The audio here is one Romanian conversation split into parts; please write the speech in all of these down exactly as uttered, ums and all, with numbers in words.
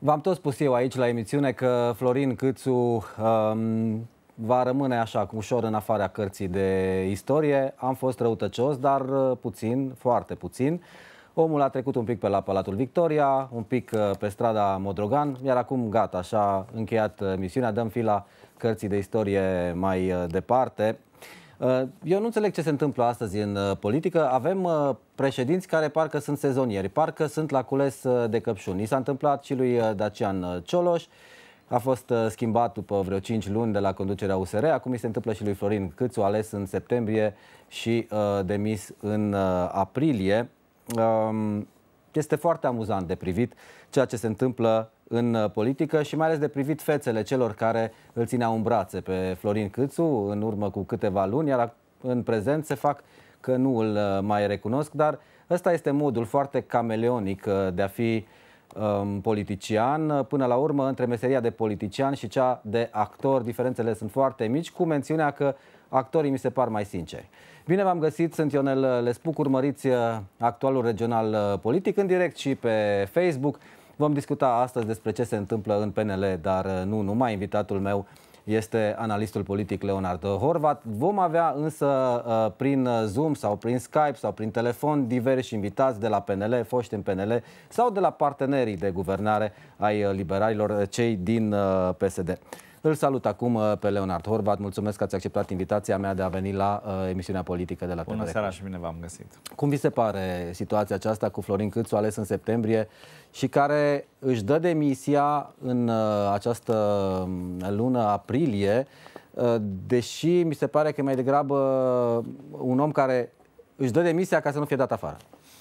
V-am tot spus eu aici la emisiune că Florin Câțu um, va rămâne așa, ușor în afara cărții de istorie. Am fost răutăcios, dar puțin, foarte puțin. Omul a trecut un pic pe la Palatul Victoria, un pic pe strada Modrogan, iar acum gata, așa încheiat misiunea, dăm fila cărții de istorie mai departe. Eu nu înțeleg ce se întâmplă astăzi în politică. Avem președinți care parcă sunt sezonieri, parcă sunt la cules de căpșuni. I s-a întâmplat și lui Dacian Cioloș, a fost schimbat după vreo cinci luni de la conducerea U S R, acum îi se întâmplă și lui Florin Câțu, ales în septembrie și demis în aprilie. Este foarte amuzant de privit ceea ce se întâmplă în politică și mai ales de privit fețele celor care îl țineau în brațe pe Florin Câțu în urmă cu câteva luni, iar în prezent se fac că nu îl mai recunosc, dar ăsta este modul foarte cameleonic de a fi um, politician. Până la urmă, între meseria de politician și cea de actor, diferențele sunt foarte mici, cu mențiunea că actorii mi se par mai sinceri. Bine v-am găsit, sunt Ionel Lespuc, urmăriți actualul regional politic în direct și pe Facebook. Vom discuta astăzi despre ce se întâmplă în P N L, dar nu numai. Invitatul meu este analistul politic Leonard Horvat. Vom avea însă prin Zoom sau prin Skype sau prin telefon diversi invitați de la P N L, foști în P N L sau de la partenerii de guvernare ai liberalilor, cei din P S D. Îl salut acum pe Leonard Horvat. Mulțumesc că ați acceptat invitația mea de a veni la uh, emisiunea politică de la T V R. Bună seara și bine v-am găsit. Cum vi se pare situația aceasta cu Florin Câțu, ales în septembrie și care își dă demisia în uh, această lună aprilie, uh, deși mi se pare că e mai degrabă un om care își dă demisia ca să nu fie dat afară?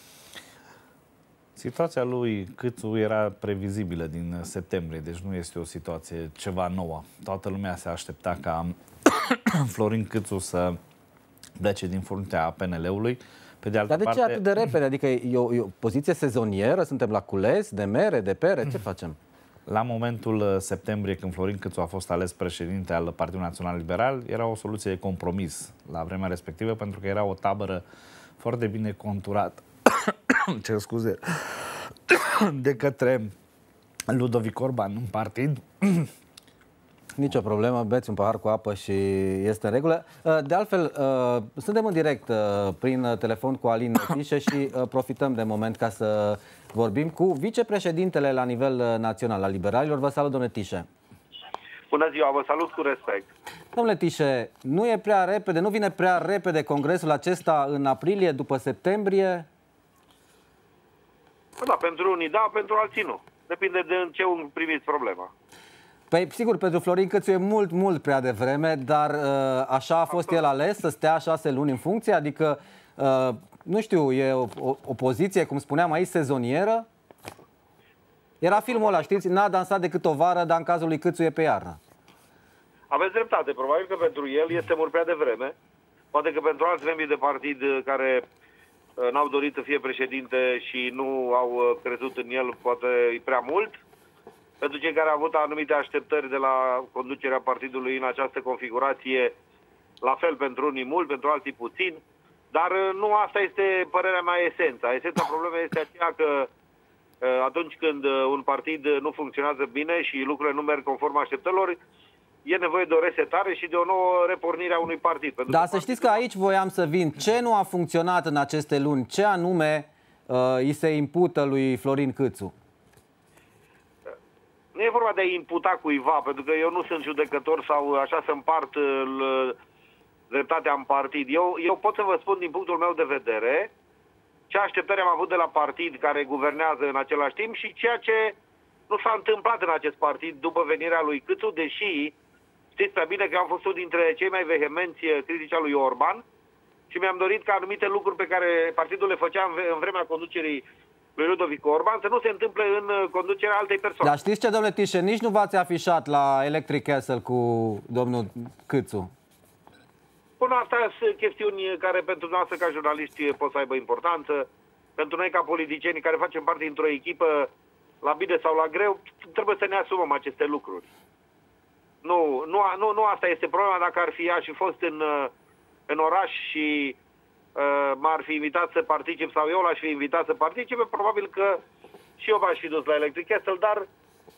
Situația lui Câțu era previzibilă din septembrie, deci nu este o situație ceva nouă. Toată lumea se aștepta ca Florin Câțu să plece din fruntea P N L-ului. Pe de altă Dar de parte... ce atât de repede? Adică e o, e o poziție sezonieră? Suntem la cules de mere, de pere? Ce facem? La momentul septembrie, când Florin Câțu a fost ales președinte al Partidului Național Liberal, era o soluție de compromis la vremea respectivă, pentru că era o tabără foarte bine conturată. Ce scuze, de către Ludovic Orban în partid. Nicio problemă, beți un pahar cu apă și este în regulă. De altfel, suntem în direct prin telefon cu Alin Netișe și profităm de moment ca să vorbim cu vicepreședintele la nivel național al liberalilor. Vă salut, domnule Tișe. Bună ziua, vă salut cu respect. Domnule Tișe, nu e prea repede, nu vine prea repede congresul acesta în aprilie, după septembrie? Da, pentru unii da, pentru alții nu. Depinde de în ce unghi priviți problema. Păi, sigur, pentru Florin Câțu e mult, mult prea devreme, dar așa a fost el ales, să stea șase luni în funcție? Adică, nu știu, e o, o, o poziție, cum spuneam aici, sezonieră? Era filmul ăla, știți? N-a dansat decât o vară, dar în cazul lui Câțu e pe iarnă. Aveți dreptate. Probabil că pentru el este mult prea devreme. Poate că pentru alți membri de partid care n-au dorit să fie președinte și nu au crezut în el, poate e prea mult. Pentru cei care au avut anumite așteptări de la conducerea partidului în această configurație, la fel pentru unii mult, pentru alții puțin. Dar nu asta este părerea mea, esența. Esența problemei este aceea că atunci când un partid nu funcționează bine și lucrurile nu merg conform așteptărilor, e nevoie de o resetare și de o nouă repornire a unui partid. Dar să știți că aici voiam să vin. Ce nu a funcționat în aceste luni? Ce anume uh, îi se impută lui Florin Câțu? Nu e vorba de a imputa cuiva, pentru că eu nu sunt judecător sau așa să împart uh, dreptatea în partid. Eu, eu pot să vă spun din punctul meu de vedere ce așteptări am avut de la partid care guvernează în același timp și ceea ce nu s-a întâmplat în acest partid după venirea lui Câțu, deși știți prea bine că am fost unul dintre cei mai vehemenți critici al lui Orban și mi-am dorit ca anumite lucruri pe care partidul le făcea în vremea conducerii lui Ludovic Orban să nu se întâmple în conducerea altei persoane. Dar știți ce, domnule Tișe, nici nu v-ați afișat la Electric Castle cu domnul Câțu. Până asta sunt chestiuni care pentru noastră ca jurnaliști pot să aibă importanță. Pentru noi ca politicieni care facem parte dintr-o echipă, la bine sau la greu, trebuie să ne asumăm aceste lucruri. Nu, nu, nu, nu asta este problema. Dacă ar fi ea și fost în, în oraș și uh, m-ar fi invitat să particip sau eu l-aș fi invitat să participe, probabil că și eu v-aș fi dus la Electric Castle, dar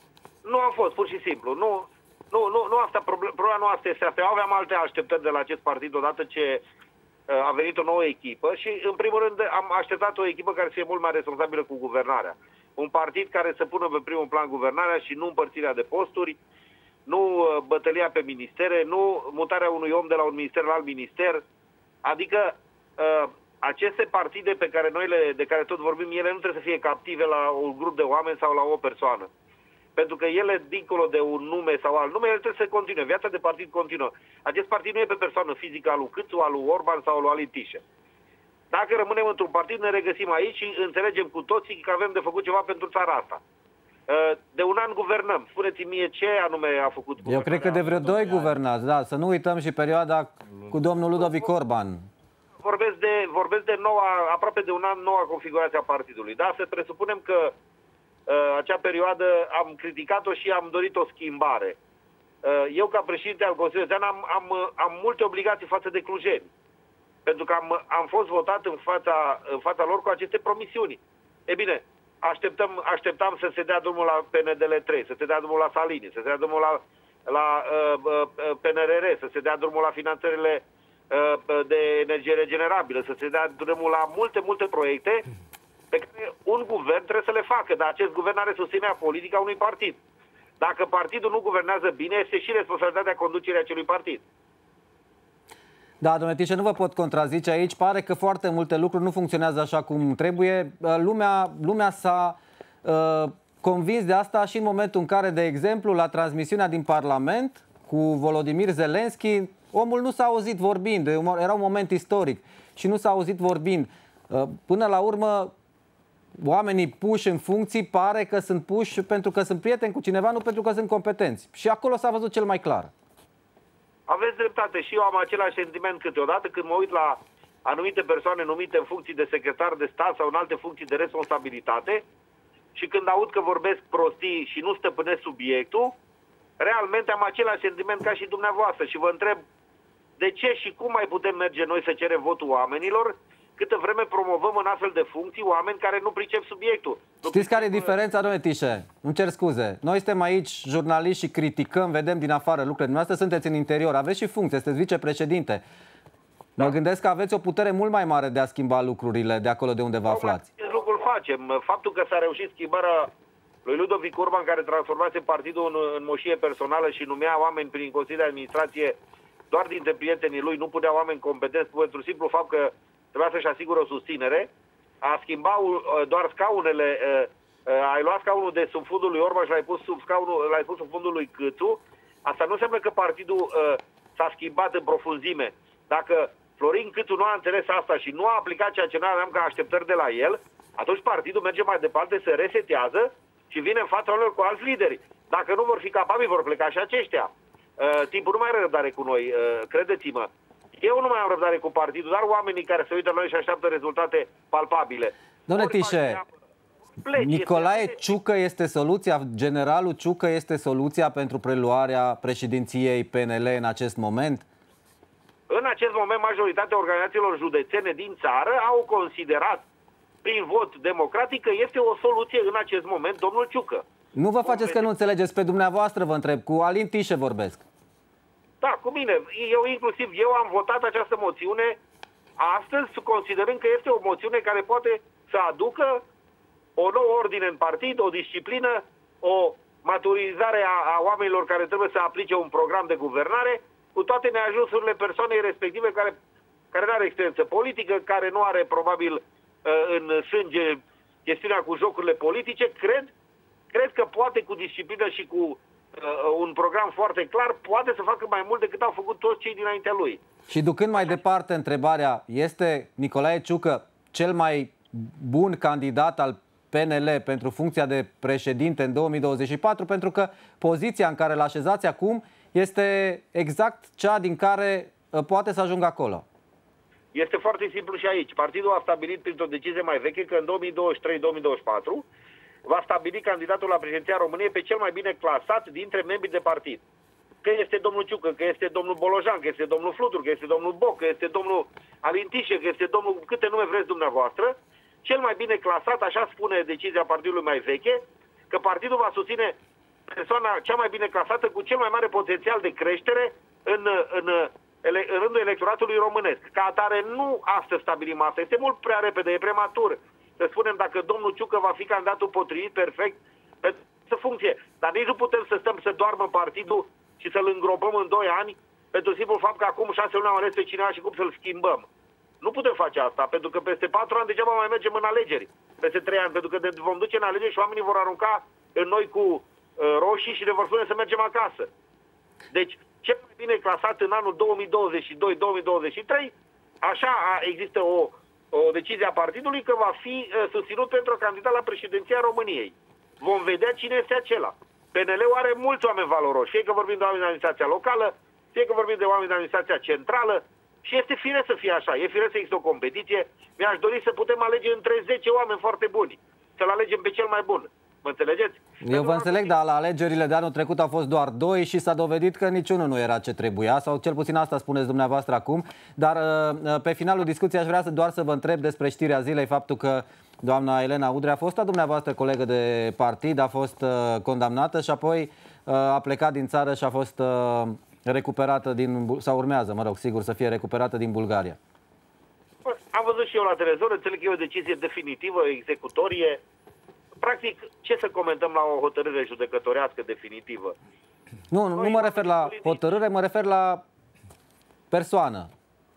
Nu am fost, pur și simplu. Nu, nu, nu, nu asta, problema nu asta este asta. Eu aveam alte așteptări de la acest partid odată ce a venit o nouă echipă și, în primul rând, am așteptat o echipă care să fie mult mai responsabilă cu guvernarea. Un partid care să pună pe primul plan guvernarea și nu împărțirea de posturi, nu bătălia pe ministere, nu mutarea unui om de la un minister la alt minister. Adică aceste partide pe care noi le, de care tot vorbim, ele nu trebuie să fie captive la un grup de oameni sau la o persoană. Pentru că ele, dincolo de un nume sau alt nume, ele trebuie să continue. Viața de partid continuă. Acest partid nu e pe persoană fizică al lui Câțu, al lui Orban sau al lui Alin Tișe. Dacă rămânem într-un partid, ne regăsim aici și înțelegem cu toții că avem de făcut ceva pentru țara asta. De un an guvernăm. Spuneți-mi mie ce anume a făcut guvernarea. Eu cred că de vreo doi guvernați, da. Să nu uităm și perioada cu domnul Ludovic Orban. Vorbesc de, vorbesc de noua, aproape de un an, noua configurație a partidului. Da, să presupunem că acea perioadă am criticat-o și am dorit o schimbare. Eu, ca președinte al Consiliului Județean, am, am, am multe obligații față de clujeni. Pentru că am, am fost votat în fața, în fața lor cu aceste promisiuni. E bine, așteptăm, așteptam să se dea drumul la P N D L trei, să se dea drumul la Salini, să se dea drumul la, la uh, uh, P N R R, să se dea drumul la finanțările uh, de energie regenerabilă, să se dea drumul la multe, multe proiecte pe care un guvern trebuie să le facă, dar acest guvern are susținerea politică a unui partid. Dacă partidul nu guvernează bine, este și responsabilitatea conducerii acelui partid. Da, domnule Tișe, nu vă pot contrazice aici. Pare că foarte multe lucruri nu funcționează așa cum trebuie. Lumea, lumea s-a uh, convins de asta și în momentul în care, de exemplu, la transmisiunea din Parlament cu Volodymyr Zelensky, omul nu s-a auzit vorbind. Era un moment istoric și nu s-a auzit vorbind. Uh, până la urmă, oamenii puși în funcții pare că sunt puși pentru că sunt prieteni cu cineva, nu pentru că sunt competenți. Și acolo s-a văzut cel mai clar. Aveți dreptate și eu am același sentiment câteodată când mă uit la anumite persoane numite în funcții de secretar de stat sau în alte funcții de responsabilitate și când aud că vorbesc prostii și nu stăpânesc subiectul, realmente am același sentiment ca și dumneavoastră și vă întreb de ce și cum mai putem merge noi să cerem votul oamenilor câtă vreme promovăm în astfel de funcții oameni care nu pricep subiectul. Știți care e diferența, domnule Tișe? Îmi cer scuze. Noi suntem aici jurnaliști și criticăm, vedem din afară lucrurile. Dumneavoastră sunteți în interior, aveți și funcție, sunteți vicepreședinte. Da. Mă gândesc că aveți o putere mult mai mare de a schimba lucrurile de acolo de unde vă aflați. Acest lucru îl facem. Faptul că s-a reușit schimbarea lui Ludovic Orban, care transformase partidul în, în moșie personală și numea oameni prin Consiliul de Administrație doar dintre prietenii lui, nu punea oameni competenți pentru simplu fapt că trebuia să-și asigură o susținere, a schimbat doar scaunele, ai luat scaunul de sub fundul lui Orban și l-ai pus sub scaunul, l-ai pus sub fundul lui Câțu. Asta nu înseamnă că partidul s-a schimbat în profunzime. Dacă Florin Câțu nu a înțeles asta și nu a aplicat ceea ce noi aveam ca așteptări de la el, atunci partidul merge mai departe, se resetează și vine în fața lor cu alți lideri. Dacă nu vor fi capabili, vor pleca și aceștia. Timpul nu mai are răbdare cu noi, credeți-mă. Eu nu mai am răbdare cu partidul, dar oamenii care se uită la noi și așteaptă rezultate palpabile. Domnule Tișe, Nicolae Ciucă este soluția, generalul Ciucă este soluția pentru preluarea președinției P N L în acest moment? În acest moment, majoritatea organizațiilor județene din țară au considerat, prin vot democratic, că este o soluție în acest moment domnul Ciucă. Nu vă faceți că nu înțelegeți, pe dumneavoastră vă întreb, cu Alin Tișe vorbesc. Da, cu mine. Eu inclusiv, eu am votat această moțiune astăzi, considerând că este o moțiune care poate să aducă o nouă ordine în partid, o disciplină, o maturizare a, a oamenilor care trebuie să aplice un program de guvernare, cu toate neajunsurile persoanei respective care, care nu are experiență politică, care nu are probabil în sânge chestiunea cu jocurile politice. Cred, cred că poate cu disciplină și cu un program foarte clar, poate să facă mai mult decât au făcut toți cei dinaintea lui. Și ducând mai departe întrebarea, este Nicolae Ciucă cel mai bun candidat al P N L pentru funcția de președinte în două mii douăzeci și patru? Pentru că poziția în care l așezați acum este exact cea din care poate să ajungă acolo. Este foarte simplu și aici. Partidul a stabilit printr-o decizie mai veche că în două mii douăzeci și trei două mii douăzeci și patru va stabili candidatul la președinția României pe cel mai bine clasat dintre membrii de partid. Că este domnul Ciucă, că este domnul Bolojan, că este domnul Flutur, că este domnul Boc, că este domnul Alin Tișe, că este domnul câte nume vreți dumneavoastră, cel mai bine clasat, așa spune decizia partidului mai veche, că partidul va susține persoana cea mai bine clasată cu cel mai mare potențial de creștere în, în, în, în rândul electoratului românesc. Ca atare, nu astăzi stabilim asta. Este mult prea repede, e prematur să spunem dacă domnul Ciucă va fi candidatul potrivit, perfect, să funcție. Dar nici nu putem să stăm să doarmă partidul și să-l îngropăm în doi ani pentru simplu fapt că acum șase luni am ales pe cineva și cum să-l schimbăm. Nu putem face asta, pentru că peste patru ani degeaba mai mergem în alegeri. Peste trei ani, pentru că ne vom duce în alegeri și oamenii vor arunca în noi cu uh, roșii și ne vor spune să mergem acasă. Deci, cel mai bine clasat în anul două mii douăzeci și doi două mii douăzeci și trei, așa există o, o decizie a partidului că va fi uh, susținut pentru a candida la președinția României. Vom vedea cine este acela. P N L-ul are mulți oameni valoroși, fie că vorbim de oameni de administrația locală, fie că vorbim de oameni de administrația centrală, și este firesc să fie așa, e firesc să există o competiție. Mi-aș dori să putem alege între zece oameni foarte buni, să-l alegem pe cel mai bun. Mă înțelegeți? Eu vă înțeleg, dar la alegerile de anul trecut au fost doar doi și s-a dovedit că niciunul nu era ce trebuia, sau cel puțin asta spuneți dumneavoastră acum. Dar pe finalul discuției aș vrea să doar să vă întreb despre știrea zilei, faptul că doamna Elena Udrea, fosta dumneavoastră colegă de partid, a fost condamnată și apoi a plecat din țară și a fost recuperată din, sau urmează, mă rog, sigur, să fie recuperată din Bulgaria. Am văzut și eu la televizor, înțeleg că e o decizie definitivă, executorie. Practic, ce să comentăm la o hotărâre judecătorească definitivă? Nu, nu mă refer la hotărâre, mă refer la persoană.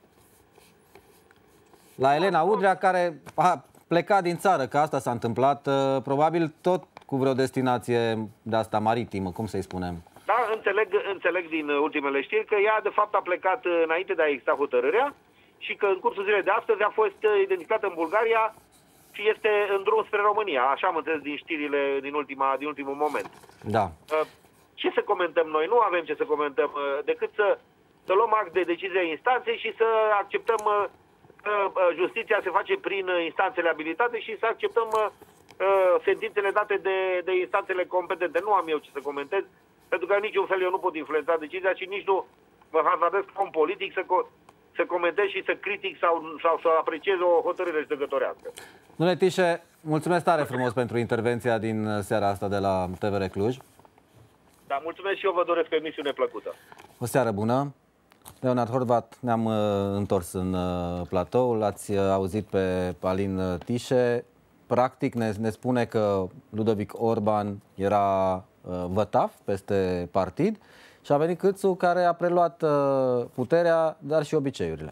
La Elena Udrea, care a plecat din țară, că asta s-a întâmplat, probabil tot cu vreo destinație de asta maritimă, cum să-i spunem. Da, înțeleg, înțeleg din ultimele știri că ea de fapt a plecat înainte de a exista hotărârea și că în cursul zilei de astăzi a fost identificată în Bulgaria și este în drum spre România. Așa am înțeles din știrile din, ultima, din ultimul moment. Da. Ce să comentăm noi? Nu avem ce să comentăm decât să, să luăm act de decizia instanței și să acceptăm că justiția se face prin instanțele abilitate și să acceptăm sentințele date de, de instanțele competente. Nu am eu ce să comentez, pentru că în niciun fel eu nu pot influența decizia și nici nu mă hazardez ca un politic să, co să comentez și să critic sau, sau să apreciez o hotărâre judecătorească. Domnule Tișe, mulțumesc tare frumos pentru intervenția din seara asta de la T V R Cluj. Da, mulțumesc și eu vă doresc o emisiune plăcută. O seară bună. Leonard Horvat, ne-am uh, întors în uh, platou, l-ați uh, auzit pe Alin Tișe. Practic ne, ne spune că Ludovic Orban era uh, vătaf peste partid și a venit Câțu, care a preluat uh, puterea, dar și obiceiurile.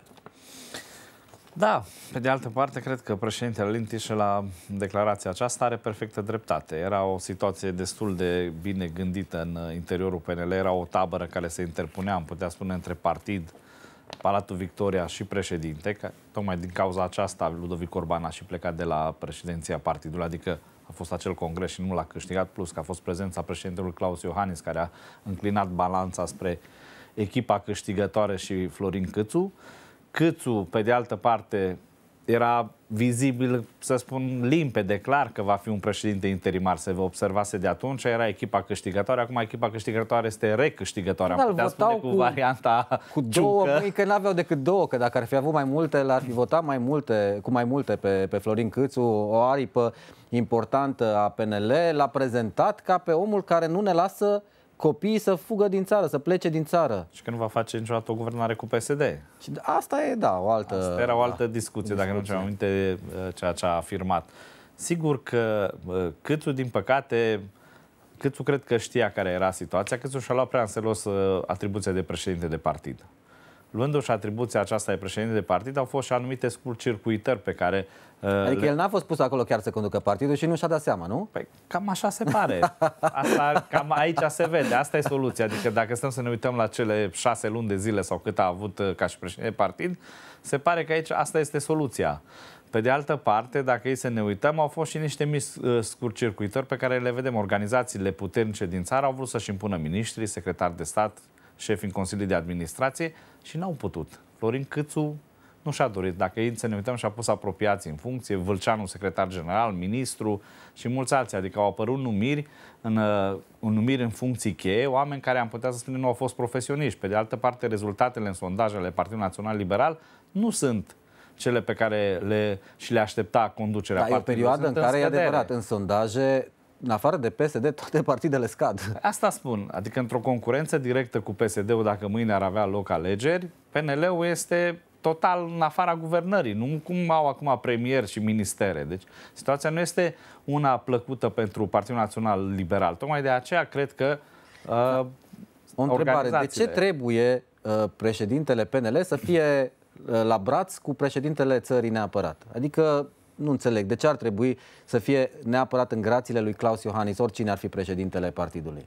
Da, pe de altă parte, cred că președintele Alin Tișe la declarația aceasta are perfectă dreptate. Era o situație destul de bine gândită în interiorul P N L, era o tabără care se interpunea, am putea spune, între partid, Palatul Victoria și președinte, că tocmai din cauza aceasta Ludovic Orban a și plecat de la președinția partidului, adică a fost acel congres și nu l-a câștigat, plus că a fost prezența președintelui Claus Iohannis, care a înclinat balanța spre echipa câștigătoare și Florin Câțu. Câțu, pe de altă parte, era vizibil, să spun, limpede, clar că va fi un președinte interimar. Se observase de atunci, era echipa câștigătoare, acum echipa câștigătoare este recâștigătoare. Am putea spune cu, cu varianta cu două, măi, că n-aveau decât două, că dacă ar fi avut mai multe, l-ar fi votat mai multe, cu mai multe pe, pe Florin Câțu, o aripă importantă a P N L, l-a prezentat ca pe omul care nu ne lasă copiii să fugă din țară, să plece din țară. Și că nu va face niciodată o guvernare cu P S D. Și asta e, da, o altă... Asta era o altă da, discuție, discuție, dacă nu ți-am aminte ceea ce a afirmat. Sigur că Câțu, din păcate, Câțu cred că știa care era situația. Câțu și-a luat prea în serios atribuția de președinte de partid. Luându-și atribuția aceasta de președinte de partid, au fost și anumite scurt-circuitări pe care... Adică le... el n-a fost pus acolo chiar să conducă partidul și nu și-a dat seama, nu? Păi, cam așa se pare. Asta, cam aici se vede. Asta e soluția. Adică dacă stăm să ne uităm la cele șase luni de zile sau cât a avut ca și președinte de partid, se pare că aici asta este soluția. Pe de altă parte, dacă ei să ne uităm, au fost și niște mici scurt-circuitări pe care le vedem. Organizațiile puternice din țară au vrut să-și impună miniștri, secretari de stat, șefi în Consilii de Administrație și n-au putut. Florin Câțu nu și-a dorit. Dacă ei să ne uităm, și-a pus apropiații în funcție, Vâlceanu, secretar general, ministru și mulți alții. Adică au apărut numiri în, în numiri în funcții cheie, oameni care am putea să spunem nu au fost profesioniști. Pe de altă parte, rezultatele în sondajele Partidului Național Liberal nu sunt cele pe care le, și le aștepta conducerea partidului. Da, e o perioadă în care, e adevărat, în sondaje în afară de P S D, toate partidele scad. Asta spun. Adică într-o concurență directă cu P S D-ul, dacă mâine ar avea loc alegeri, P N L-ul este total în afara guvernării. Nu cum au acum premier și ministere. Deci situația nu este una plăcută pentru Partidul Național Liberal. Tocmai de aceea cred că uh, o întrebare. De ce trebuie uh, președintele P N L să fie uh, la braț cu președintele țării neapărat? Adică nu înțeleg. De ce ar trebui să fie neapărat în grațiile lui Klaus Iohannis, oricine ar fi președintele partidului?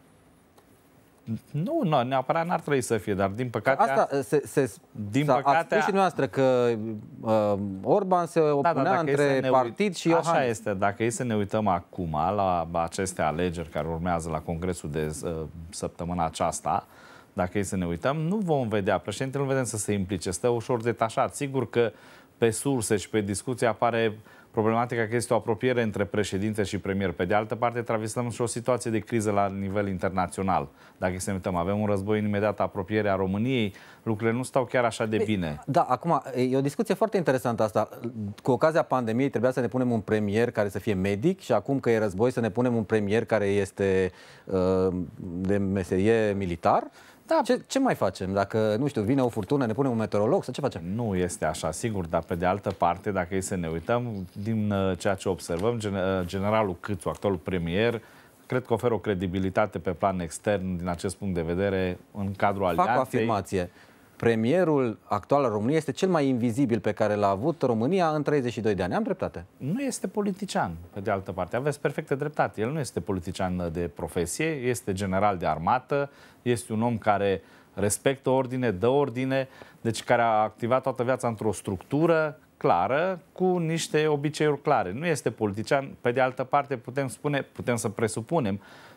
Nu, nu, neapărat n-ar trebui să fie, dar din păcate... Asta se, se, din păcate... Ați spus și dumneavoastră că uh, Orban se opunea da, da, între partid și Iohannis. Așa este. Dacă e să ne uităm acum la aceste alegeri care urmează la congresul de uh, săptămâna aceasta, dacă e să ne uităm, nu vom vedea. Președintele nu vedem să se implice. Stă ușor detașat. Sigur că pe surse și pe discuție apare problematica că este o apropiere între președinte și premier. Pe de altă parte, traversăm și o situație de criză la nivel internațional. Dacă să ne uităm, avem un război în imediată apropiere a României, lucrurile nu stau chiar așa de bine. Da, acum, e o discuție foarte interesantă asta. Cu ocazia pandemiei trebuia să ne punem un premier care să fie medic și acum că e război să ne punem un premier care este uh, de meserie militar. Da. Ce, ce mai facem? Dacă, nu știu, vine o furtună, ne punem un meteorolog sau ce facem? Nu este așa, sigur, dar pe de altă parte, dacă e să ne uităm, din uh, ceea ce observăm, gen, uh, generalul Câțu, actualul premier, cred că oferă o credibilitate pe plan extern din acest punct de vedere în cadrul alianței. Fac o afirmație. Premierul actual al României este cel mai invizibil pe care l-a avut România în treizeci și doi de ani. Am dreptate? Nu este politician, pe de altă parte. Aveți perfectă dreptate. El nu este politician de profesie, este general de armată, este un om care respectă ordine, dă ordine, deci care a activat toată viața într-o structură clară, cu niște obiceiuri clare. Nu este politician. Pe de altă parte, putem spune, putem să presupunem,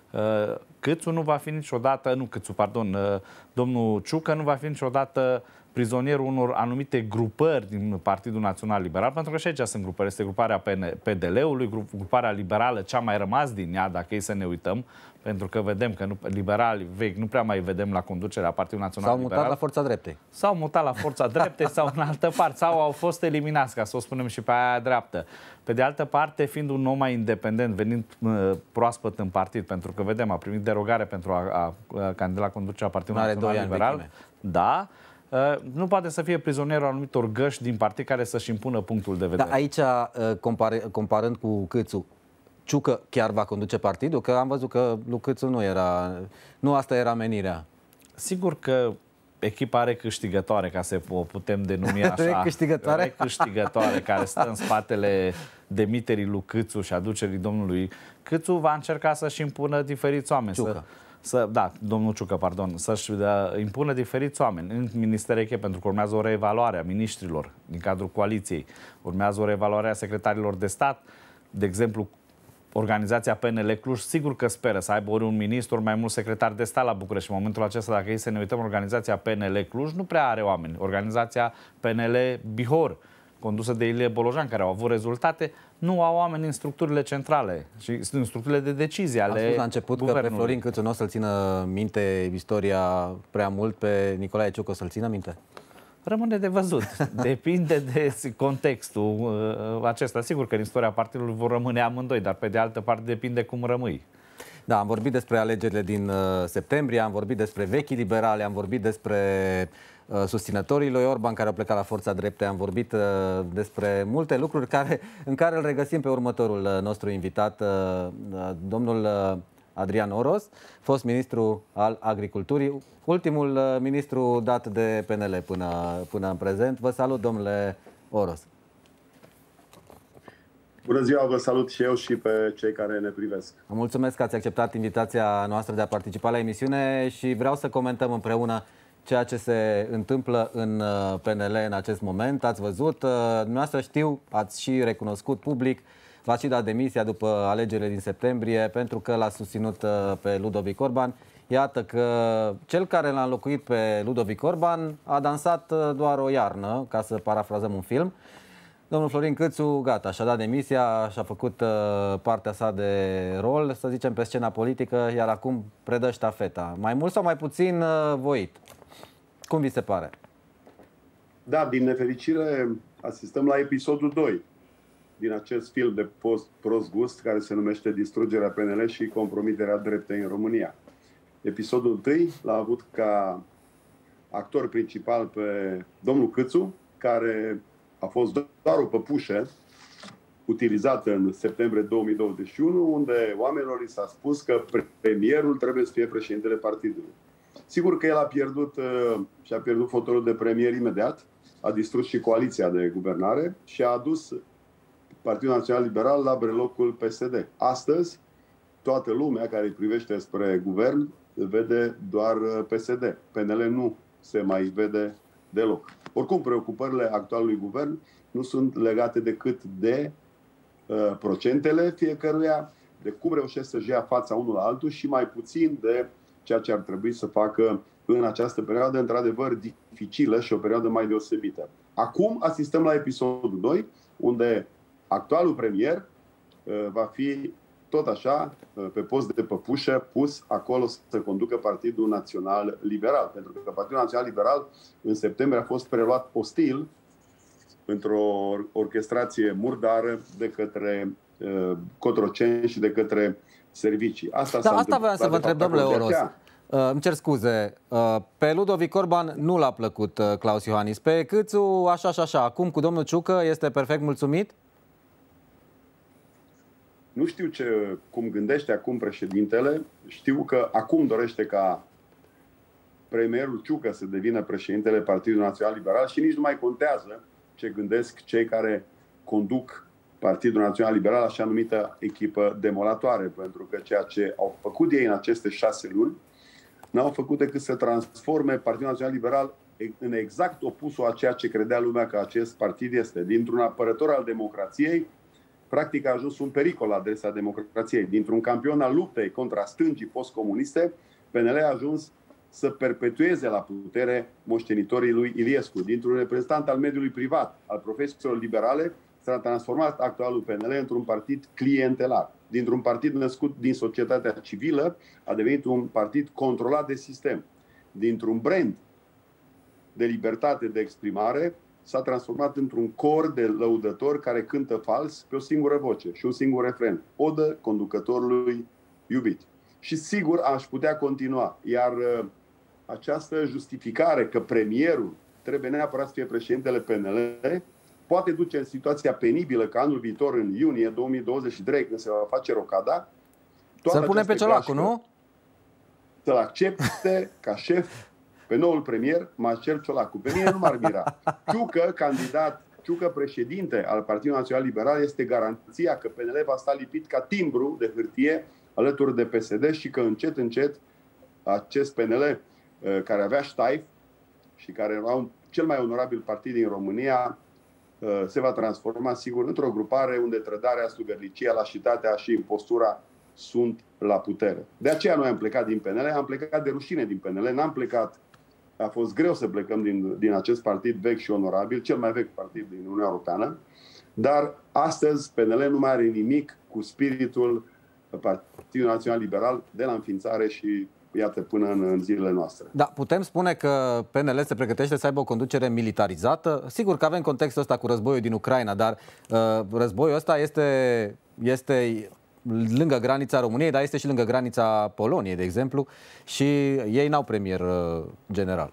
Câțu nu va fi niciodată, nu Câțu, pardon, domnul Ciucă nu va fi niciodată prizonierul unor anumite grupări din Partidul Național Liberal, pentru că și aici sunt grupări. Este gruparea P D L-ului, gruparea liberală, cea mai rămas din ea, dacă e să ne uităm, pentru că vedem că nu, liberali vechi nu prea mai vedem la conducerea Partidului Național Liberal. S-au mutat la Forța Dreptei. S-au mutat la Forța Dreptei sau în altă parte, sau au fost eliminați, ca să o spunem și pe aia dreaptă. Pe de altă parte, fiind un om mai independent, venind uh, proaspăt în partid, pentru că vedem, a primit derogare pentru a, a, a candida la conducerea Partidului Național Liberal. Da. Uh, nu poate să fie prizonierul anumitor găști din partid care să-și impună punctul de vedere. Dar aici, uh, compare, comparând cu Câțu, Ciucă chiar va conduce partidul? Că am văzut că lui Câțu nu era, nu asta era menirea. Sigur că echipa recâștigătoare, ca să o putem denumi așa, recâștigătoare? recâștigătoare care stă în spatele demiterii lui Câțu și aducerii domnului Câțu, va încerca să-și impună diferiți oameni. Să, să, da, domnul Ciucă, pardon, să-și impună diferiți oameni în ministere cheie, pentru că urmează o reevaluare a miniștrilor din cadrul coaliției, urmează o reevaluare a secretarilor de stat, de exemplu, organizația P N L Cluj, sigur că speră să aibă ori un ministru, ori mai mult secretar de stat la București. În momentul acesta, dacă ei să ne uităm, organizația P N L Cluj nu prea are oameni. Organizația P N L Bihor, condusă de Ilie Bolojan, care au avut rezultate, nu au oameni în structurile centrale și în structurile de decizie ale guvernului. Am spus la început că pe Florin Câțu nu o să-l țină minte istoria prea mult, pe Nicolae Ciucă o să-l țină minte? Rămâne de văzut. Depinde de contextul uh, acesta. Sigur că în istoria partidului vor rămâne amândoi, dar pe de altă parte depinde cum rămâi. Da, am vorbit despre alegerile din uh, septembrie, am vorbit despre vechii liberale, am vorbit despre uh, susținătorii lui Orban care au plecat la Forța Drepte, am vorbit uh, despre multe lucruri care, în care îl regăsim pe următorul uh, nostru invitat, uh, uh, domnul uh, Adrian Oros, fost ministru al Agriculturii, ultimul uh, ministru dat de P N L până, până în prezent. Vă salut, domnule Oros. Bună ziua, vă salut și eu și pe cei care ne privesc. Mulțumesc că ați acceptat invitația noastră de a participa la emisiune și vreau să comentăm împreună ceea ce se întâmplă în P N L în acest moment. Ați văzut, dumneavoastră știu, ați și recunoscut public, v-ați și dat demisia după alegerile din septembrie pentru că l-a susținut pe Ludovic Orban. Iată că cel care l-a înlocuit pe Ludovic Orban a dansat doar o iarnă, ca să parafrazăm un film. Domnul Florin Câțu, gata, și-a dat demisia, și-a făcut uh, partea sa de rol, să zicem, pe scena politică, iar acum predă ștafeta. Mai mult sau mai puțin uh, voit. Cum vi se pare? Da, din nefericire asistăm la episodul doi. din acest film de post prost gust care se numește Distrugerea P N L și compromiterea dreptei în România. Episodul întâi l-a avut ca actor principal pe domnul Câțu, care a fost doar o păpușă utilizată în septembrie două mii douăzeci și unu, unde oamenilor li s-a spus că premierul trebuie să fie președintele partidului. Sigur că el a pierdut și a pierdut fotolul de premier imediat, a distrus și coaliția de guvernare și a adus Partidul Național Liberal la brelocul P S D. Astăzi, toată lumea care îi privește spre guvern vede doar P S D. P N L nu se mai vede deloc. Oricum, preocupările actualului guvern nu sunt legate decât de uh, procentele fiecăruia, de cum reușesc să-și ia fața unul la altul și mai puțin de ceea ce ar trebui să facă în această perioadă, într-adevăr, dificilă și o perioadă mai deosebită. Acum asistăm la episodul doi, unde actualul premier uh, va fi tot așa, uh, pe post de păpușă, pus acolo să conducă Partidul Național Liberal. Pentru că Partidul Național Liberal în septembrie a fost preluat ostil într-o orchestrație murdară de către uh, Cotroceni și de către servicii. Asta, da, asta vreau să vă întreb, domnule Oros. Uh, îmi cer scuze. Uh, pe Ludovic Orban nu l-a plăcut uh, Claus Iohannis. Pe Câțu, așa și așa. Acum cu domnul Ciucă este perfect mulțumit? Nu știu ce, cum gândește acum președintele. Știu că acum dorește ca premierul Ciucă să devină președintele Partidului Național Liberal și nici nu mai contează ce gândesc cei care conduc Partidul Național Liberal, așa numită echipă demolatoare. Pentru că ceea ce au făcut ei în aceste șase luni n-au făcut decât să transforme Partidul Național Liberal în exact opusul a ceea ce credea lumea că acest partid este. Dintr-un apărător al democrației, practic a ajuns un pericol la adresa democrației. Dintr-un campion al luptei contra stângii postcomuniste, P N L a ajuns să perpetueze la putere moștenitorii lui Iliescu. Dintr-un reprezentant al mediului privat, al profesorilor liberale, s-a transformat actualul P N L într-un partid clientelar. Dintr-un partid născut din societatea civilă, a devenit un partid controlat de sistem. Dintr-un brand de libertate de exprimare, s-a transformat într-un cor de lăudători care cântă fals pe o singură voce și un singur refren. Odă conducătorului iubit. Și sigur aș putea continua. Iar uh, această justificare că premierul trebuie neapărat să fie președintele P N L poate duce în situația penibilă că anul viitor, în iunie două mii douăzeci și trei, când se va face rocada, să-l pune pe Ciolacu, nu? Să-l accepte ca șef pe noul premier Marcel Ciolacu. Pe mine nu m-ar mira. Ciucă, candidat, Ciucă președinte al Partidului Național Liberal, este garanția că P N L va sta lipit ca timbru de hârtie alături de P S D și că încet, încet acest P N L, care avea ștaif și care era un, cel mai onorabil partid din România, se va transforma, sigur, într-o grupare unde trădarea, slugărnicia, lașitatea și impostura sunt la putere. De aceea noi am plecat din P N L, am plecat de rușine din P N L, n-am plecat, a fost greu să plecăm din, din acest partid vechi și onorabil, cel mai vechi partid din Uniunea Europeană, dar astăzi P N L nu mai are nimic cu spiritul Partidului Național Liberal de la înființare și iată până în, în zilele noastre. Da, putem spune că P N L se pregătește să aibă o conducere militarizată? Sigur că avem contextul ăsta cu războiul din Ucraina, dar uh, războiul ăsta este, este lângă granița României, dar este și lângă granița Poloniei, de exemplu, și ei n-au premier uh, general.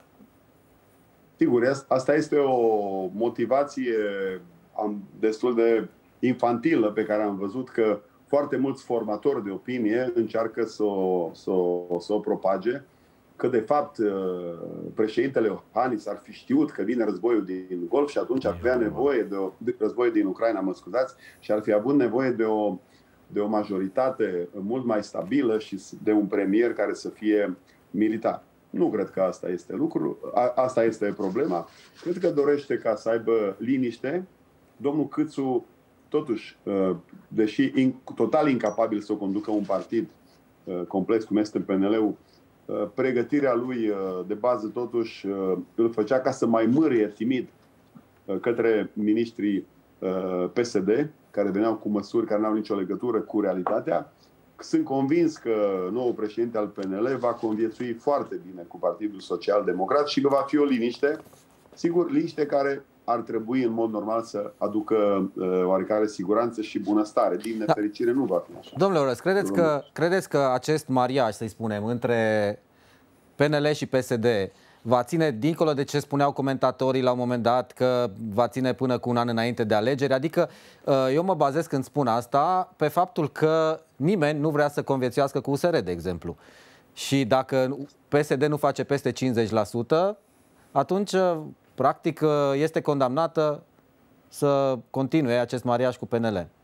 Sigur, asta este o motivație destul de infantilă pe care am văzut că foarte mulți formatori de opinie încearcă să o, să o, să o propage, că de fapt președintele Iohannis ar fi știut că vine războiul din Golf și atunci ar avea nevoie de, o, de războiul din Ucraina, mă scuzați, și ar fi avut nevoie de o, de o majoritate mult mai stabilă și de un premier care să fie militar. Nu cred că asta este lucru, a, asta este problema. Cred că dorește ca să aibă liniște. Domnul Câțu, totuși, deși total incapabil să conducă un partid complex cum este P N L-ul, pregătirea lui de bază totuși îl făcea ca să mai mârie timid către miniștrii P S D, care veneau cu măsuri care nu au nicio legătură cu realitatea. Sunt convins că noul președinte al P N L va conviețui foarte bine cu Partidul Social Democrat și că va fi o liniște, sigur, liniște care ar trebui în mod normal să aducă uh, oarecare siguranță și bunăstare. Din nefericire nu va fi așa. Domnule Orăs, credeți că, credeți că acest mariaj, să-i spunem, între P N L și P S D va ține, dincolo de ce spuneau comentatorii la un moment dat, că va ține până cu un an înainte de alegeri? Adică eu mă bazez când spun asta pe faptul că nimeni nu vrea să conviețuiască cu U S R, de exemplu. Și dacă P S D nu face peste cincizeci la sută, atunci practic este condamnată să continue acest mariaj cu P N L.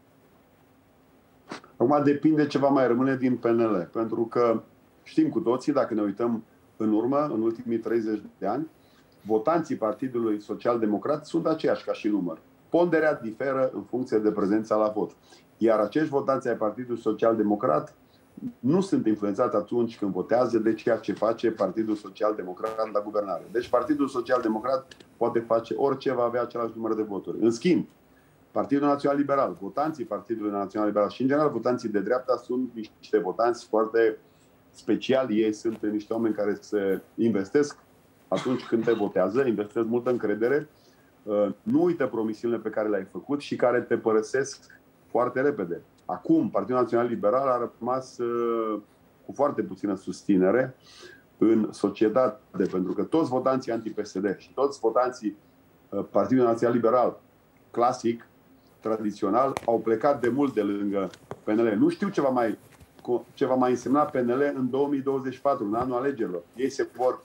Acum depinde ce va mai rămâne din P N L. Pentru că știm cu toții, dacă ne uităm în urmă, în ultimii treizeci de ani, votanții Partidului Social Democrat sunt aceiași ca și număr. Ponderea diferă în funcție de prezența la vot. Iar acești votanți ai Partidului Social Democrat nu sunt influențați atunci când votează de ceea ce face Partidul Social Democrat la guvernare. Deci Partidul Social Democrat poate face orice, va avea același număr de voturi. În schimb, Partidul Național Liberal, votanții Partidului Național Liberal și în general votanții de dreapta sunt niște votanți foarte speciali. Ei sunt niște oameni care se investesc atunci când te votează, investesc multă încredere, nu uită promisiunile pe care le-ai făcut și care te părăsesc foarte repede. Acum, Partidul Național Liberal a rămas uh, cu foarte puțină susținere în societate, pentru că toți votanții anti-P S D și toți votanții uh, Partidului Național Liberal clasic, tradițional, au plecat de mult de lângă P N L. Nu știu ce va mai, ce va mai însemna P N L în două mii douăzeci și patru, în anul alegerilor. Ei se vor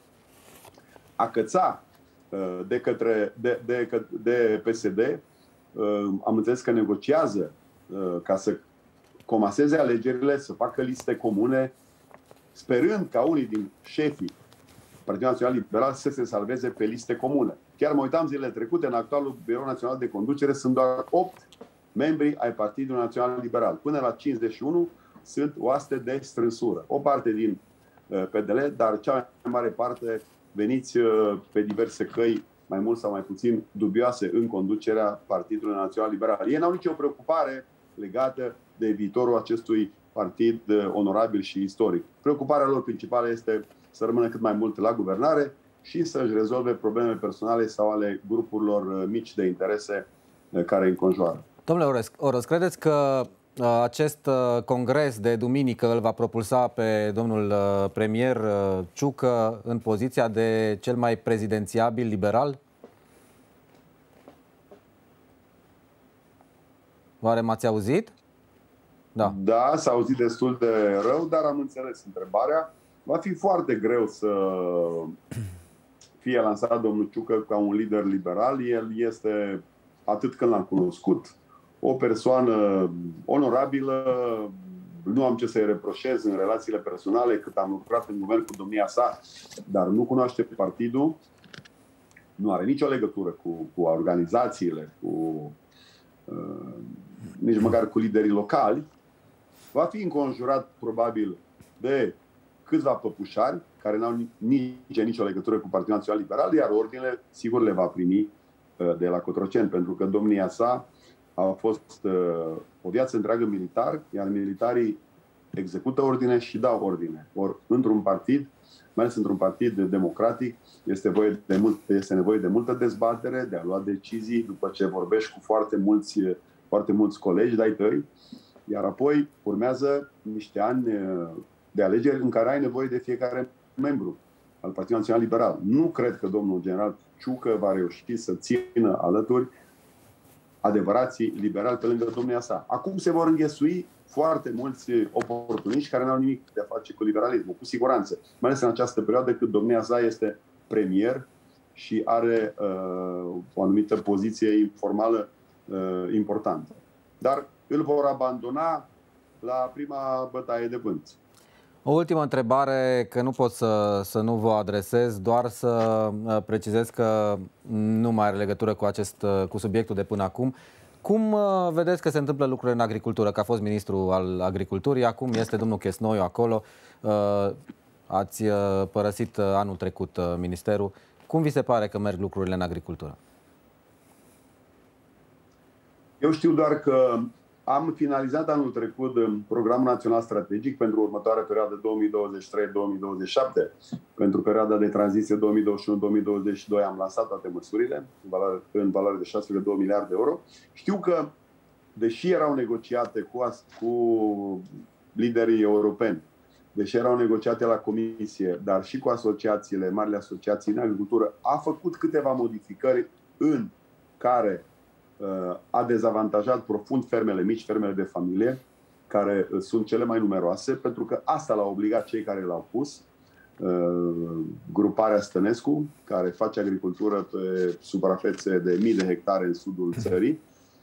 acăța uh, de către de, de, de P S D. Uh, am înțeles că negociază uh, ca să comaseze alegerile, să facă liste comune, sperând ca unii din șefii Partidul Național Liberal să se salveze pe liste comune. Chiar mă uitam zilele trecute, în actualul Birou Național de Conducere sunt doar opt membri ai Partidului Național Liberal. Până la cincizeci și unu sunt oaste de strânsură. O parte din uh, P D L, dar cea mai mare parte veniți uh, pe diverse căi, mai mult sau mai puțin dubioase, în conducerea Partidului Național Liberal. Ei n-au nicio preocupare legată de viitorul acestui partid onorabil și istoric. Preocuparea lor principală este să rămână cât mai mult la guvernare și să-și rezolve probleme personale sau ale grupurilor mici de interese care îi înconjoară. Domnule Orăs, Orăs, credeți că acest congres de duminică îl va propulsa pe domnul premier Ciucă în poziția de cel mai prezidențiabil liberal? Oare m-ați auzit? Da, da, s-a auzit destul de rău, dar am înțeles întrebarea. Va fi foarte greu să fie lansat domnul Ciucă ca un lider liberal. El este, atât când l-am cunoscut, o persoană onorabilă. Nu am ce să-i reproșez în relațiile personale, cât am lucrat în guvern cu domnia sa, dar nu cunoaște partidul. Nu are nicio legătură cu, cu organizațiile, cu, uh, nici măcar cu liderii locali. Va fi înconjurat probabil de câțiva păpușari care n-au nici, nicio legătură cu Partidul Național Liberal, iar ordinele sigur le va primi de la Cotroceni, pentru că domnia sa a fost o viață întreagă militar, iar militarii execută ordine și dau ordine. Ori într-un partid, mai ales într-un partid democratic, este nevoie de, mult, este nevoie de multă dezbatere, de a lua decizii după ce vorbești cu foarte mulți, foarte mulți colegi de-ai tăi. Iar apoi urmează niște ani de alegeri în care ai nevoie de fiecare membru al Partidului Național Liberal. Nu cred că domnul general Ciucă va reuși să țină alături adevărații liberali pe lângă domnia sa. Acum se vor înghesui foarte mulți oportuniști care n-au nimic de a face cu liberalismul, cu siguranță. Mai ales în această perioadă cât domnia sa este premier și are uh, o anumită poziție formală uh, importantă. Dar îl vor abandona la prima bătaie de vânt. O ultimă întrebare, că nu pot să, să nu vă adresez, doar să precizez că nu mai are legătură cu, acest, cu subiectul de până acum. Cum vedeți că se întâmplă lucrurile în agricultură? Că a fost ministru al agriculturii, acum este domnul Chesnoiu acolo. Ați părăsit anul trecut ministerul. Cum vi se pare că merg lucrurile în agricultură? Eu știu doar că am finalizat anul trecut Programul Național Strategic pentru următoarea perioadă două mii douăzeci și trei două mii douăzeci și șapte. Pentru perioada de tranziție două mii douăzeci și unu două mii douăzeci și doi am lansat toate măsurile în valoare, în valoare de șase virgulă doi miliarde de euro. Știu că, deși erau negociate cu, cu liderii europeni, deși erau negociate la Comisie, dar și cu asociațiile, marile asociații în agricultură, a făcut câteva modificări în care a dezavantajat profund fermele mici, fermele de familie, care sunt cele mai numeroase, pentru că asta l-a obligat cei care l-au pus, gruparea Stănescu, care face agricultură pe suprafețe de mii de hectare în sudul țării,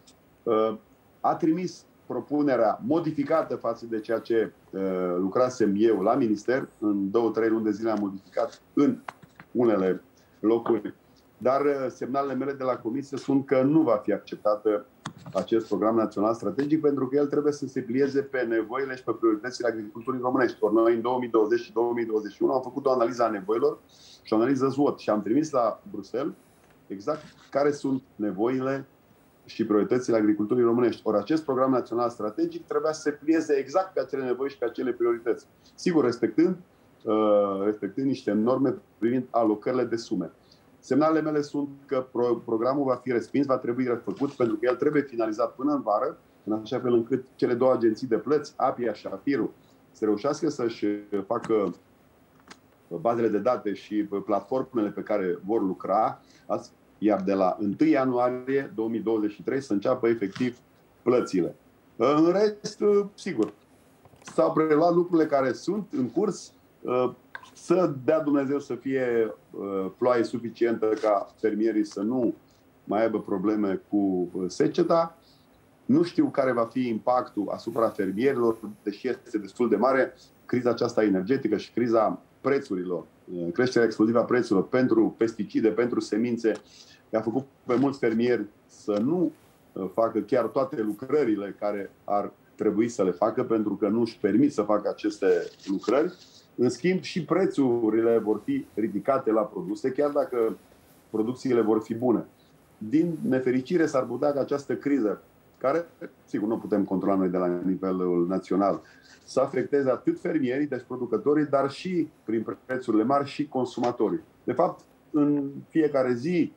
a trimis propunerea modificată față de ceea ce lucrasem eu la minister. În două, trei luni de zile am modificat în unele locuri. Dar semnalele mele de la Comisie sunt că nu va fi acceptată acest program național strategic, pentru că el trebuie să se plieze pe nevoile și pe prioritățile agriculturii românești. Ori noi în două mii douăzeci și două mii douăzeci și unu am făcut o analiză a nevoilor și o analiză SWOT și am trimis la Bruxelles exact care sunt nevoile și prioritățile agriculturii românești. Ori acest program național strategic trebuia să se plieze exact pe acele nevoi și pe acele priorități. Sigur, respectând, respectând niște norme privind alocările de sume. Semnalele mele sunt că programul va fi respins, va trebui refăcut, pentru că el trebuie finalizat până în vară, în așa fel încât cele două agenții de plăți, APIA și AFIR-ul, să reușească să-și facă bazele de date și platformele pe care vor lucra, iar de la întâi ianuarie două mii douăzeci și trei să înceapă efectiv plățile. În rest, sigur, s-au preluat lucrurile care sunt în curs. Să dea Dumnezeu să fie uh, ploaie suficientă ca fermierii să nu mai aibă probleme cu seceta. Nu știu care va fi impactul asupra fermierilor, deși este destul de mare. Criza aceasta energetică și criza prețurilor, uh, creșterea explozivă a prețurilor pentru pesticide, pentru semințe, i-a făcut pe mulți fermieri să nu uh, facă chiar toate lucrările care ar trebui să le facă, pentru că nu își permit să facă aceste lucrări. În schimb, și prețurile vor fi ridicate la produse, chiar dacă producțiile vor fi bune. Din nefericire s-ar putea ca această criză, care, sigur, nu putem controla noi de la nivelul național, să afecteze atât fermierii, deci producătorii, dar și, prin prețurile mari, și consumatorii. De fapt, în fiecare zi,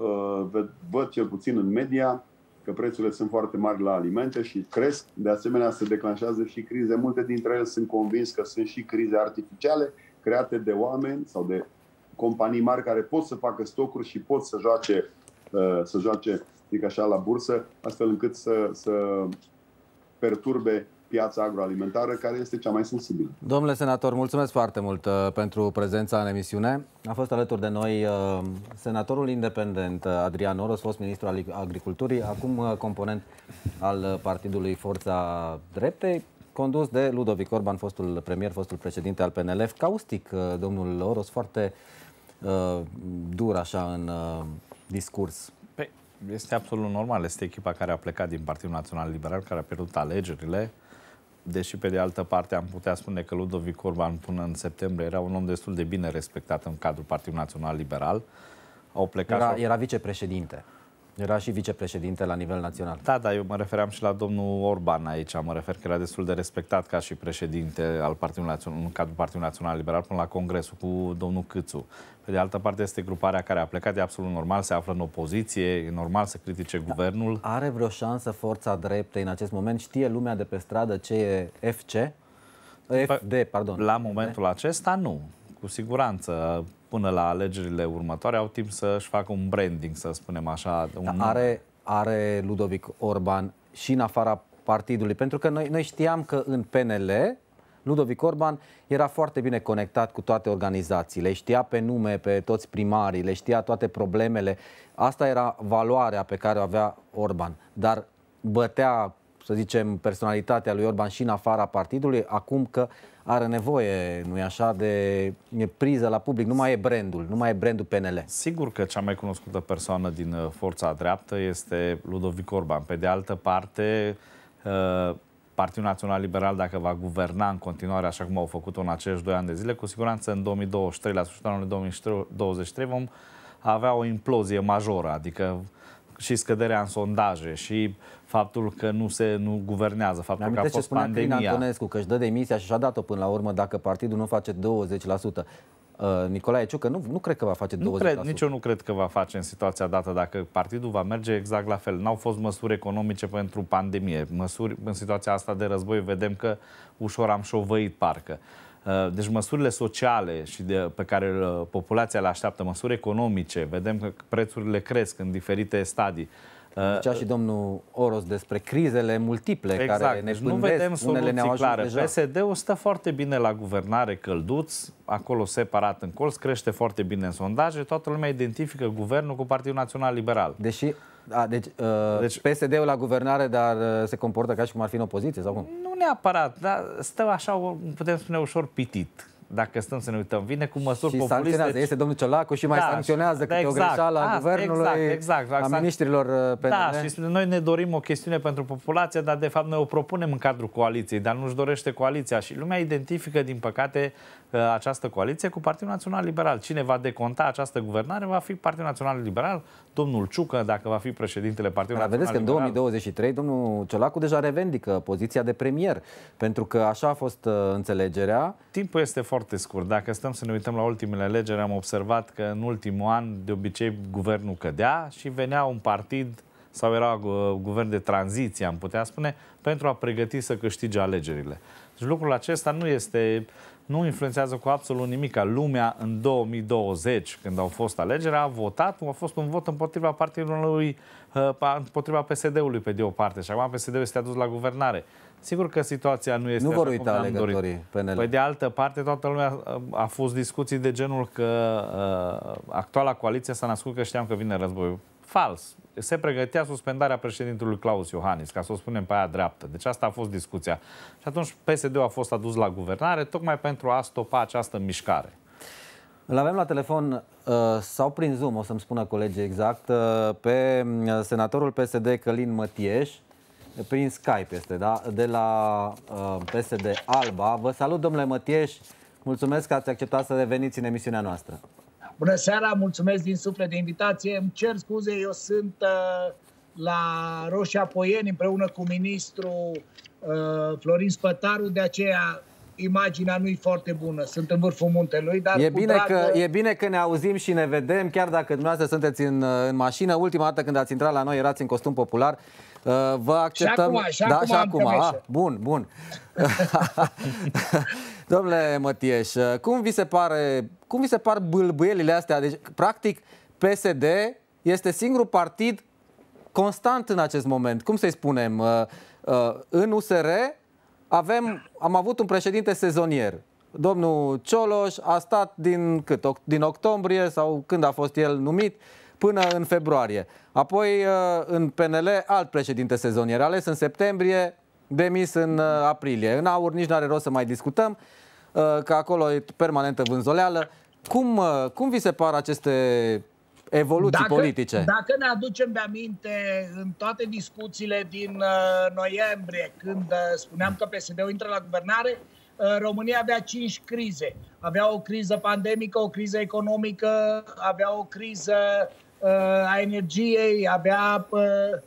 văd cel puțin în media, că prețurile sunt foarte mari la alimente și cresc. De asemenea, se declanșează și crize. Multe dintre ele sunt convins că sunt și crize artificiale create de oameni sau de companii mari care pot să facă stocuri și pot să joace, să joace, zic așa, la bursă, astfel încât să, să perturbe piața agroalimentară, care este cea mai sensibilă. Domnule senator, mulțumesc foarte mult uh, pentru prezența în emisiune. A fost alături de noi uh, senatorul independent uh, Adrian Oros, fost ministru al Agriculturii, acum uh, component al uh, Partidului Forța Dreptei, condus de Ludovic Orban, fostul premier, fostul președinte al P N L F. Caustic, uh, domnul Oros, foarte uh, dur așa în uh, discurs. Păi, este absolut normal. Este echipa care a plecat din Partidul Național Liberal, care a pierdut alegerile. Deși, pe de altă parte, am putea spune că Ludovic Orban, până în septembrie, era un om destul de bine respectat în cadrul Partidului Național Liberal. Au plecat era, era vicepreședinte. Era și vicepreședinte la nivel național. Da, dar eu mă refeream și la domnul Orban aici. Mă refer că era destul de respectat ca și președinte al Partidului Național, în cadrul Partidului Național Liberal, până la congresul cu domnul Câțu. Pe de altă parte, este gruparea care a plecat, e absolut normal, se află în opoziție, e normal să critique da. guvernul. Are vreo șansă Forța Dreptei în acest moment? Știe lumea de pe stradă ce e F C? F D, pardon. La momentul acesta, nu. Cu siguranță, până la alegerile următoare, au timp să-și facă un branding, să spunem așa. Un... Are, are Ludovic Orban și în afara partidului? Pentru că noi, noi știam că în P N L Ludovic Orban era foarte bine conectat cu toate organizațiile, știa pe nume pe toți primarii, le știa toate problemele. Asta era valoarea pe care o avea Orban. Dar bătea, să zicem, personalitatea lui Orban și în afara partidului, acum că are nevoie, nu-i așa, de e priză la public, nu mai e brandul, nu mai e brandul P N L. Sigur că cea mai cunoscută persoană din Forța Dreaptă este Ludovic Orban. Pe de altă parte, Partidul Național Liberal, dacă va guverna în continuare așa cum au făcut-o în acești doi ani de zile, cu siguranță în două mii douăzeci și trei, la sfârșitul anului două mii douăzeci și trei, vom avea o implozie majoră, adică și scăderea în sondaje și faptul că nu se nu guvernează, faptul că a fost pandemia. Crin Antonescu că își dă demisia și și-a dat-o până la urmă dacă partidul nu face douăzeci la sută. Uh, Nicolae Ciucă nu, nu cred că va face douăzeci la sută. Nu cred, nici eu nu cred că va face în situația dată dacă partidul va merge exact la fel. N-au fost măsuri economice pentru pandemie. Măsuri în situația asta de război vedem că ușor am șovăit parcă. Uh, deci măsurile sociale și de, pe care uh, populația le așteaptă, măsuri economice, vedem că prețurile cresc în diferite stadii. Zicea și domnul Oros despre crizele multiple exact, care ne deci pândesc, nu vedem unele ne-au soluții clare. deja. P S D-ul stă foarte bine la guvernare, Călduț, acolo separat în colț, crește foarte bine în sondaje, toată lumea identifică guvernul cu Partidul Național Liberal. Deși, a, deci, uh, deci P S D-ul la guvernare, dar uh, se comportă ca și cum ar fi în opoziție sau cum? Nu neapărat, dar stă așa, putem spune, ușor pitit. Dacă stăm să ne uităm, vine cu măsuri și populiste. Sancționează, este domnul Ciolacu și mai da, sancționează câte exact, o greșeală a guvernului, exact, exact, exact, a ministrilor P N L. Da, și noi ne dorim o chestiune pentru populație, dar de fapt noi o propunem în cadrul coaliției, dar nu-și dorește coaliția și lumea identifică, din păcate, această coaliție cu Partidul Național Liberal. Cine va deconta această guvernare va fi Partidul Național Liberal, domnul Ciucă, dacă va fi președintele Partidului Național Vedeți că în Liberal. două mii douăzeci și trei domnul Ciolacu deja revendică poziția de premier, pentru că așa a fost uh, înțelegerea. Timpul este foarte scurt. Dacă stăm să ne uităm la ultimele alegeri, am observat că în ultimul an, de obicei, guvernul cădea și venea un partid sau era uh, guvern de tranziție, am putea spune, pentru a pregăti să câștige alegerile. Deci lucrul acesta nu este... nu influențează cu absolut nimic. Lumea în două mii douăzeci, când au fost alegeri, a votat, a fost un vot împotriva partidului, împotriva P S D-ului pe de o parte și acum P S D-ul este adus la guvernare. Sigur că situația nu este nu așa vor uita cum am dorit. alegătorii P N L. Pe de altă parte, toată lumea a fost discuții de genul că uh, actuala coaliție s-a născut că știam că vine războiul. Fals. Se pregătea suspendarea președintelui Claus Iohannis, ca să o spunem pe aia dreaptă. Deci asta a fost discuția. Și atunci P S D-ul a fost adus la guvernare tocmai pentru a stopa această mișcare. Îl avem la telefon uh, sau prin Zoom, o să-mi spună colegii exact, uh, pe senatorul P S D Călin Mătieș, prin Skype este, da? De la uh, P S D Alba. Vă salut, domnule Mătieș, mulțumesc că ați acceptat să reveniți în emisiunea noastră. Bună seara, mulțumesc din suflet de invitație. Îmi cer scuze, eu sunt uh, la Roșia Poieni împreună cu ministrul uh, Florin Spătaru, de aceea imaginea nu e foarte bună. Sunt în vârful muntelui, dar e bine, dragă... că, e bine că ne auzim și ne vedem, chiar dacă dumneavoastră sunteți în, în mașină. Ultima dată când ați intrat la noi erați în costum popular. Uh, vă acceptăm... Și acum, și da, acum, și acum. Ah, bun, bun. Domnule Mătieș, cum vi se pare, cum vi se par bâlbâielile astea? Deci, practic, P S D este singurul partid constant în acest moment. Cum să-i spunem? În U S R avem, am avut un președinte sezonier. Domnul Cioloș a stat din, cât, din octombrie sau când a fost el numit până în februarie. Apoi în P N L alt președinte sezonier ales în septembrie, demis în aprilie. În AUR nici nu are rost să mai discutăm, că acolo e permanentă vânzoleală. Cum, cum vi se par aceste evoluții dacă, politice? Dacă ne aducem de aminte în toate discuțiile din uh, noiembrie, când uh, spuneam că P S D-ul intră la guvernare, uh, România avea cinci crize. Avea o criză pandemică, o criză economică, avea o criză uh, a energiei, avea, uh,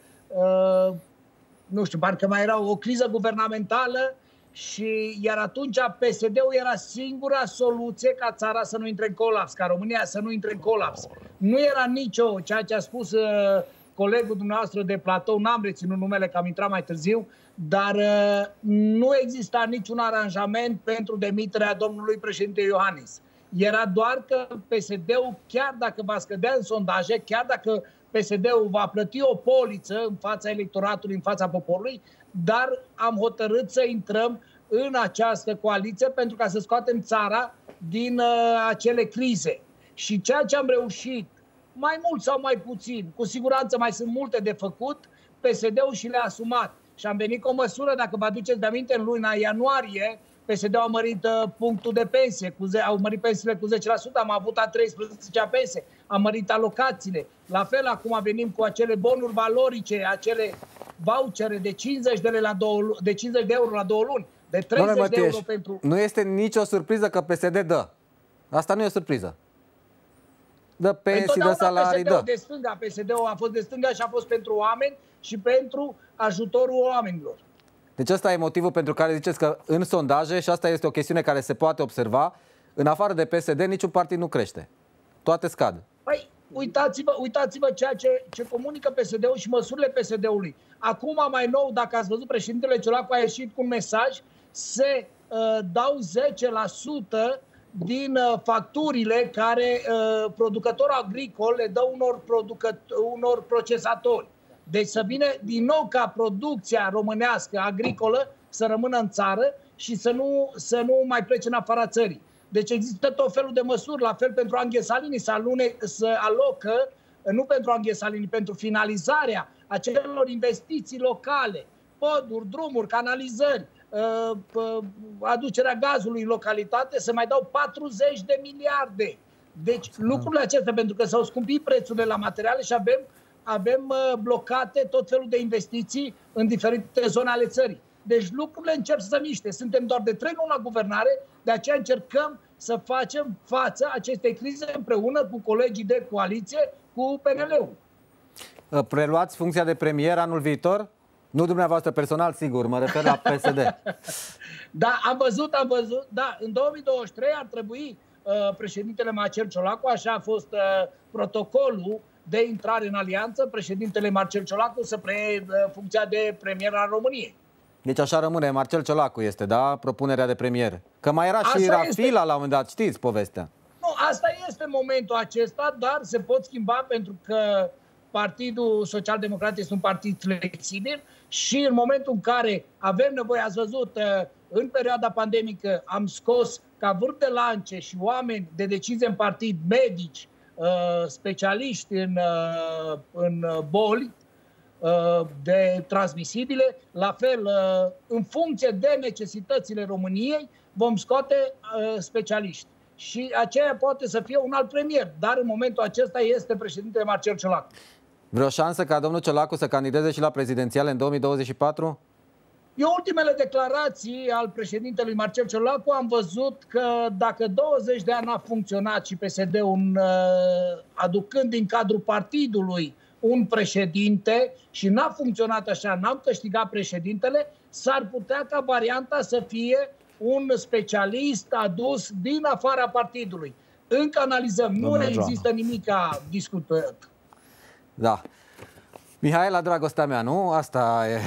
uh, nu știu, parcă mai era o criză guvernamentală. Și iar atunci P S D-ul era singura soluție ca țara să nu intre în colaps, ca România să nu intre în colaps. Nu era nicio, ceea ce a spus uh, colegul dumneavoastră de platou, n-am reținut numele că am intrat mai târziu, dar uh, nu exista niciun aranjament pentru demiterea domnului președinte Iohannis. Era doar că P S D-ul, chiar dacă va scădea în sondaje, chiar dacă P S D-ul va plăti o poliță în fața electoratului, în fața poporului, dar am hotărât să intrăm în această coaliție pentru ca să scoatem țara din uh, acele crize. Și ceea ce am reușit, mai mult sau mai puțin, cu siguranță mai sunt multe de făcut, P S D-ul și le-a asumat. Și am venit cu o măsură, dacă vă aduceți de aminte, în luna ianuarie, P S D-ul a mărit uh, punctul de pensie, cu ze- au mărit pensiile cu zece la sută, am avut a treisprezecea pensie, am mărit alocațiile. La fel, acum venim cu acele bonuri valorice, acele vouchere de cincizeci de, la două, de cincizeci de euro la două luni, de treizeci Mătieș, de euro pentru... Nu este nicio surpriză că P S D dă. Asta nu e o surpriză. Dă pensii, dă salarii, dă. De stânga, P S D-ul a fost de stânga și a fost pentru oameni și pentru ajutorul oamenilor. Deci ăsta e motivul pentru care ziceți că în sondaje, și asta este o chestiune care se poate observa, în afară de P S D, niciun partid nu crește. Toate scad. Păi, uitați-vă, uitați-vă ceea ce, ce comunică P S D-ul și măsurile P S D-ului. Acum, mai nou, dacă ați văzut, președintele Ciolacu a ieșit cu un mesaj, se uh, dau zece la sută din uh, facturile care uh, producătorul agricol le dă unor, unor procesatori. Deci să vină din nou ca producția românească agricolă să rămână în țară și să nu, să nu mai plece în afara țării. Deci există tot felul de măsuri, la fel pentru Anghe Salini, să, alune, să alocă, nu pentru Anghe Salini, pentru finalizarea acelor investiții locale, poduri, drumuri, canalizări, aducerea gazului în localitate, să mai dau patruzeci de miliarde. Deci lucrurile acestea, pentru că s-au scumpit prețurile la materiale și avem, avem blocate tot felul de investiții în diferite zone ale țării. Deci lucrurile încep să se miște. Suntem doar de trei luni la guvernare, de aceea încercăm să facem față acestei crize împreună cu colegii de coaliție, cu P N L-ul. Preluați funcția de premier anul viitor? Nu dumneavoastră personal, sigur, mă refer la P S D. Da, am văzut, am văzut. Da, în două mii douăzeci și trei ar trebui uh, președintele Marcel Ciolacu, așa a fost uh, protocolul de intrare în alianță, președintele Marcel Ciolacu să preie uh, funcția de premier al României. Deci așa rămâne, Marcel Ciolacu este, da? Propunerea de premier. Că mai era asta și Rafila este... la un moment dat, știți povestea. Nu, asta este momentul acesta, dar se pot schimba pentru că Partidul Social-Democrat este un partid flexibil și în momentul în care avem nevoie, ați văzut, în perioada pandemică am scos ca vârf de lance și oameni de decizie în partid, medici, specialiști în, în boli de transmisibile, la fel, în funcție de necesitățile României, vom scoate specialiști. Și aceea poate să fie un alt premier, dar în momentul acesta este președintele Marcel Ciolacu. Vreo șansă ca domnul Ciolacu să candideze și la prezidențiale în două mii douăzeci și patru? Eu ultimele declarații al președintelui Marcel Ciolacu am văzut că dacă douăzeci de ani a funcționat și P S D-ul aducând din cadrul partidului un președinte și n-a funcționat așa, n-am câștigat președintele, s-ar putea ca varianta să fie un specialist adus din afara partidului. Încă analizăm, nu Domnule există Joana. nimic discutat. Da. Mihaela, dragostea mea, nu? Asta e...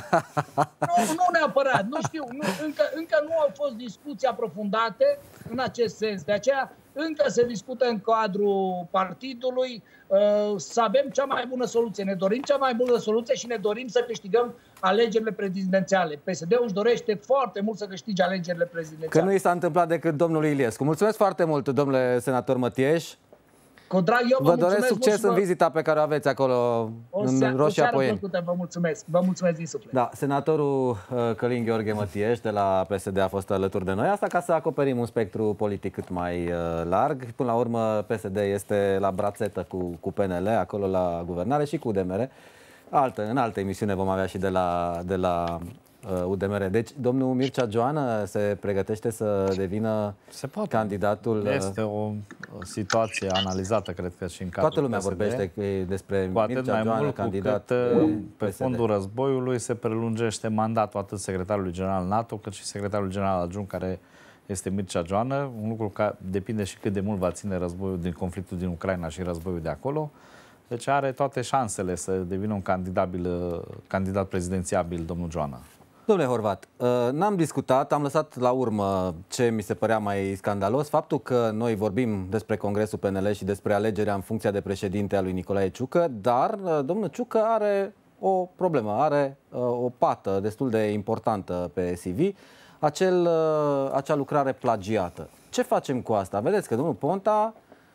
nu, nu neapărat, nu știu. Nu, încă, încă nu au fost discuții aprofundate în acest sens. De aceea încă se discută în cadrul partidului uh, să avem cea mai bună soluție. Ne dorim cea mai bună soluție și ne dorim să câștigăm alegerile prezidențiale. P S D-ul își dorește foarte mult să câștige alegerile prezidențiale. Că nu i s-a întâmplat decât domnului Iliescu. Mulțumesc foarte mult, domnule senator Mătieș. Cu drag, eu vă, vă doresc succes în vizita pe care o aveți acolo o în Roșia Poieni. Vă mulțumesc. Vă mulțumesc din suflet. Da, senatorul Călin Gheorghe Mătieș de la P S D a fost alături de noi. Asta ca să acoperim un spectru politic cât mai larg. Până la urmă, P S D este la brațetă cu, cu P N L, acolo la guvernare și cu U D M R. Altă, în altă emisiune vom avea și de la, de la U D M R. Deci, domnul Mircea Joană se pregătește să devină se poate. candidatul... Este o, o situație analizată, cred că și în cadrul Toată lumea P S D. vorbește despre cu atât Mircea mai Joană, mult candidat cât, pe fondul războiului se prelungește mandatul atât secretarului general NATO, cât și secretarul general adjunct, care este Mircea Joană. Un lucru care depinde și cât de mult va ține războiul din conflictul din Ucraina și războiul de acolo. Deci are toate șansele să devină un candidabil, candidat prezidențiabil, domnul Joană. Domnule Horvat, n-am discutat, am lăsat la urmă ce mi se părea mai scandalos, faptul că noi vorbim despre Congresul P N L și despre alegerea în funcția de președinte a lui Nicolae Ciucă, dar domnul Ciucă are o problemă, are o pată destul de importantă pe C V, acel, acea lucrare plagiată. Ce facem cu asta? Vedeți că domnul Ponta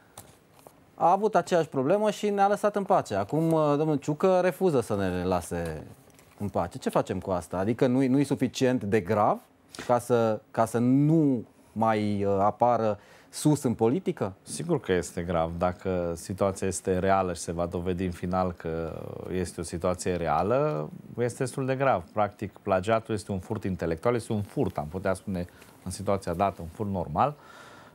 a avut aceeași problemă și ne-a lăsat în pace. Acum domnul Ciucă refuză să ne lase în pace. Ce facem cu asta? Adică nu, nu e suficient de grav ca să, ca să nu mai apară sus în politică? Sigur că este grav. Dacă situația este reală și se va dovedi în final că este o situație reală, este destul de grav. Practic, plagiatul este un furt intelectual, este un furt, am putea spune în situația dată, un furt normal.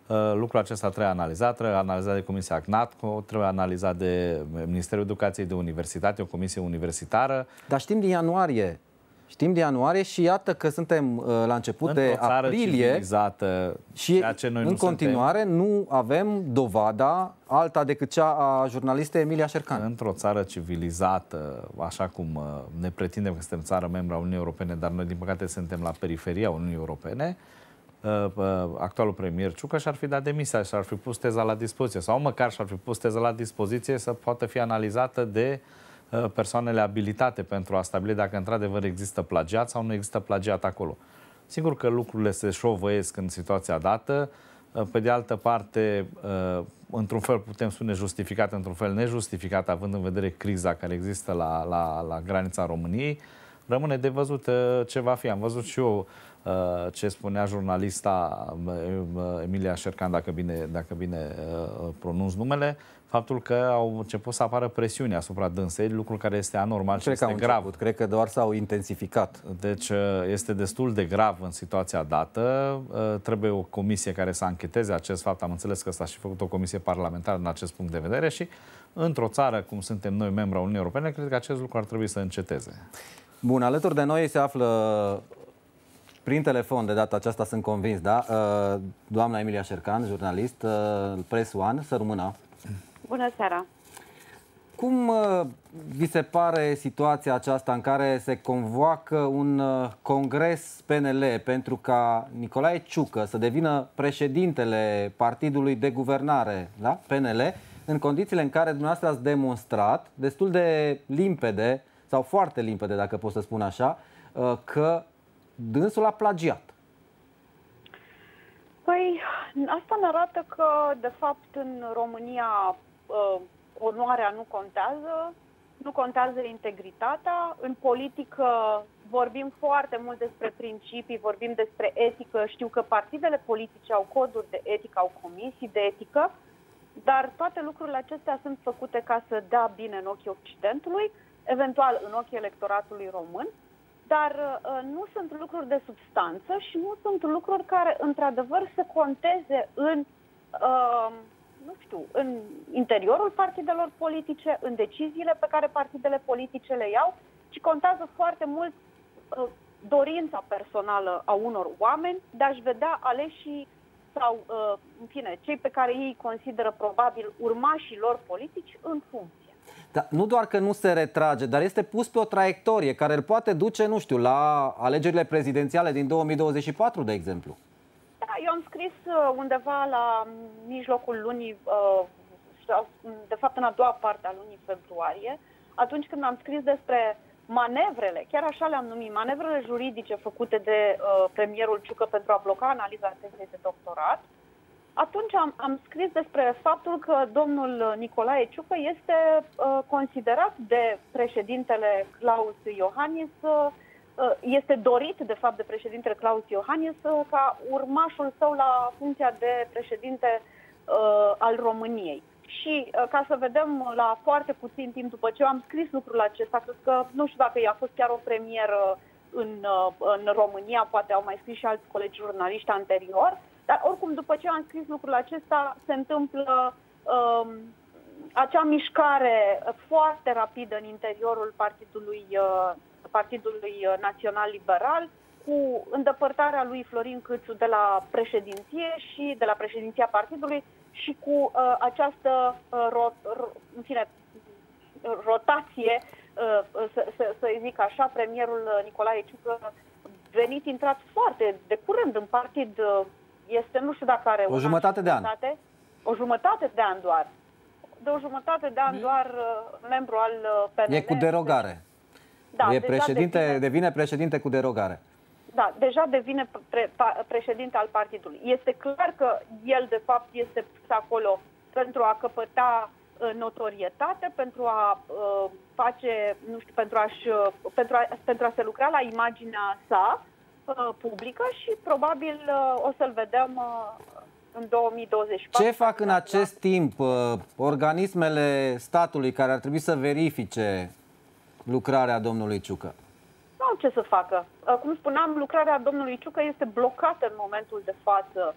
Lucrul acesta trebuie analizat, trebuie analizat de Comisia CNATCO, trebuie analizat de Ministerul Educației, de Universitate, o comisie universitară. Dar știm din ianuarie, știm din ianuarie și iată că suntem la început de aprilie și ce noi în nu continuare suntem, nu avem dovada alta decât cea a jurnalistei Emilia Șercan. Într-o țară civilizată, așa cum ne pretindem că suntem țară membră a Uniunii Europene, dar noi din păcate suntem la periferia Uniunii Europene, actualul premier Ciucă și-ar fi dat demisia și ar fi pus teza la dispoziție sau măcar și-ar fi pus teza la dispoziție să poată fi analizată de persoanele abilitate pentru a stabili dacă într-adevăr există plagiat sau nu există plagiat acolo. Sigur că lucrurile se șovăiesc în situația dată, pe de altă parte, într-un fel putem spune justificat, într-un fel nejustificat, având în vedere criza care există la, la, la granița României. Rămâne de văzut ce va fi. Am văzut și eu ce spunea jurnalista Emilia Șercan, dacă bine, dacă bine pronunț numele, faptul că au început să apară presiuni asupra dânsei, lucru care este anormal și este grav. Început, cred că doar s-au intensificat. Deci este destul de grav în situația dată. Trebuie o comisie care să ancheteze acest fapt. Am înțeles că s-a și făcut o comisie parlamentară în acest punct de vedere și într-o țară cum suntem noi, membri a Uniunii Europene, cred că acest lucru ar trebui să înceteze. Bun, alături de noi se află prin telefon, de data aceasta sunt convins, da? Doamna Emilia Șercan, jurnalist, Press One, să rămână. Bună seara! Cum vi se pare situația aceasta în care se convoacă un congres P N L pentru ca Nicolae Ciucă să devină președintele partidului de guvernare, da? P N L, în condițiile în care dumneavoastră ați demonstrat destul de limpede, sau foarte limpede, dacă pot să spun așa, că dânsul a plagiat? Păi, asta ne arată că, de fapt, în România onoarea nu contează, nu contează integritatea. În politică vorbim foarte mult despre principii, vorbim despre etică. Știu că partidele politice au coduri de etică, au comisii de etică, dar toate lucrurile acestea sunt făcute ca să dea bine în ochii Occidentului, eventual în ochii electoratului român, dar uh, nu sunt lucruri de substanță și nu sunt lucruri care, într-adevăr, să conteze în, uh, nu știu, în interiorul partidelor politice, în deciziile pe care partidele politice le iau, ci contează foarte mult uh, dorința personală a unor oameni de a-și vedea aleșii sau, uh, în fine, cei pe care ei consideră probabil urmașii lor politici în funcție. Da, nu doar că nu se retrage, dar este pus pe o traiectorie care îl poate duce, nu știu, la alegerile prezidențiale din două mii douăzeci și patru, de exemplu. Da, eu am scris undeva la mijlocul lunii, de fapt în a doua parte a lunii februarie, atunci când am scris despre manevrele, chiar așa le-am numit, manevrele juridice făcute de premierul Ciucă pentru a bloca analiza tezei de doctorat. Atunci am, am scris despre faptul că domnul Nicolae Ciucă este uh, considerat de președintele Klaus Iohannis, uh, este dorit de fapt de președintele Klaus Iohannis uh, ca urmașul său la funcția de președinte uh, al României. Și uh, ca să vedem la foarte puțin timp după ce am scris lucrul acesta, cred că nu știu dacă i-a fost chiar o premieră în, uh, în România, poate au mai scris și alți colegi jurnaliști anterior. Dar oricum, după ce am scris lucrul acesta, se întâmplă um, acea mișcare foarte rapidă în interiorul Partidului, uh, Partidului Național Liberal, cu îndepărtarea lui Florin Câțu de la președinție și de la președinția partidului și cu uh, această uh, ro, ro, în fine, rotație, uh, să, să, să zic așa, premierul Nicolae Ciucă, venit, intrat foarte de curând în partid. Uh, Este, nu știu dacă are o jumătate de an. O jumătate de an doar. De o jumătate de an doar uh, membru al uh, P N L. E cu derogare. Da, e președinte, devine, devine președinte cu derogare. Da, deja devine pre, pa, președinte al partidului. Este clar că el, de fapt, este pus acolo pentru a căpăta uh, notorietate, pentru a uh, face, nu știu, pentru, a-și, uh, pentru, a, pentru a se lucra la imaginea sa publică și probabil o să-l vedem în două mii douăzeci și patru. Ce fac în acest timp organismele statului care ar trebui să verifice lucrarea domnului Ciucă? Nu au ce să facă. Cum spuneam, lucrarea domnului Ciucă este blocată în momentul de față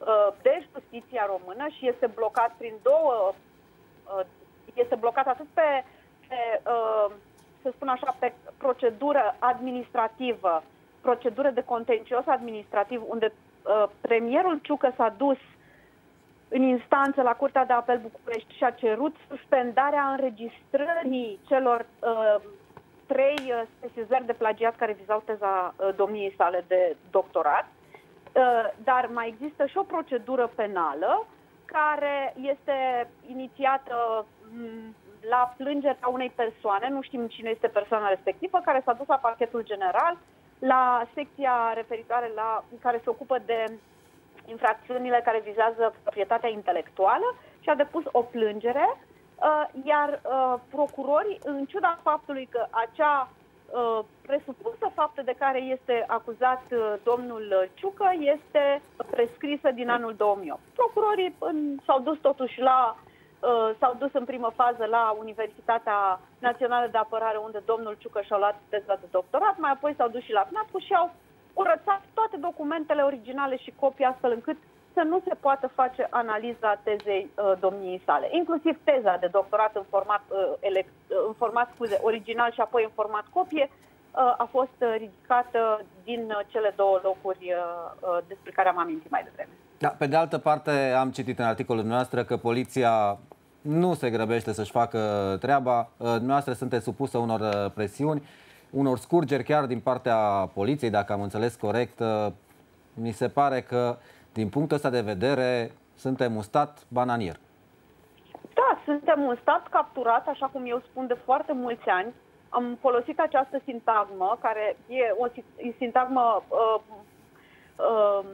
de justiția română și este blocat prin două, este blocat atât pe, pe să spun așa, pe procedură administrativă, procedură de contencios administrativ, unde premierul Ciucă s-a dus în instanță la Curtea de Apel București și a cerut suspendarea înregistrării celor uh, trei uh, sesizări de plagiat care vizau teza uh, domniei sale de doctorat. Uh, dar mai există și o procedură penală care este inițiată um, la plângerea unei persoane, nu știm cine este persoana respectivă, care s-a dus la Parchetul General, la secția referitoare la care se ocupă de infracțiunile care vizează proprietatea intelectuală și a depus o plângere, iar procurorii, în ciuda faptului că acea presupusă faptă de care este acuzat domnul Ciucă este prescrisă din anul două mii opt. Procurorii s-au dus totuși la s-au dus în primă fază la Universitatea Națională de Apărare, unde domnul Ciucă și-a luat teza de doctorat, mai apoi s-au dus și la PNAPU și au curățat toate documentele originale și copii, astfel încât să nu se poată face analiza tezei uh, domniei sale. Inclusiv teza de doctorat în format, uh, elect, uh, în format scuze, original și apoi în format copie uh, a fost uh, ridicată din uh, cele două locuri uh, uh, despre care am amintit mai devreme. Da, pe de altă parte, am citit în articolul noastră că poliția nu se grăbește să-și facă treaba. Noastră sunteți supusă unor presiuni, unor scurgeri chiar din partea poliției, dacă am înțeles corect. Mi se pare că, din punctul ăsta de vedere, suntem un stat bananier. Da, suntem un stat capturat, așa cum eu spun de foarte mulți ani. Am folosit această sintagmă, care e o sintagmă uh, uh,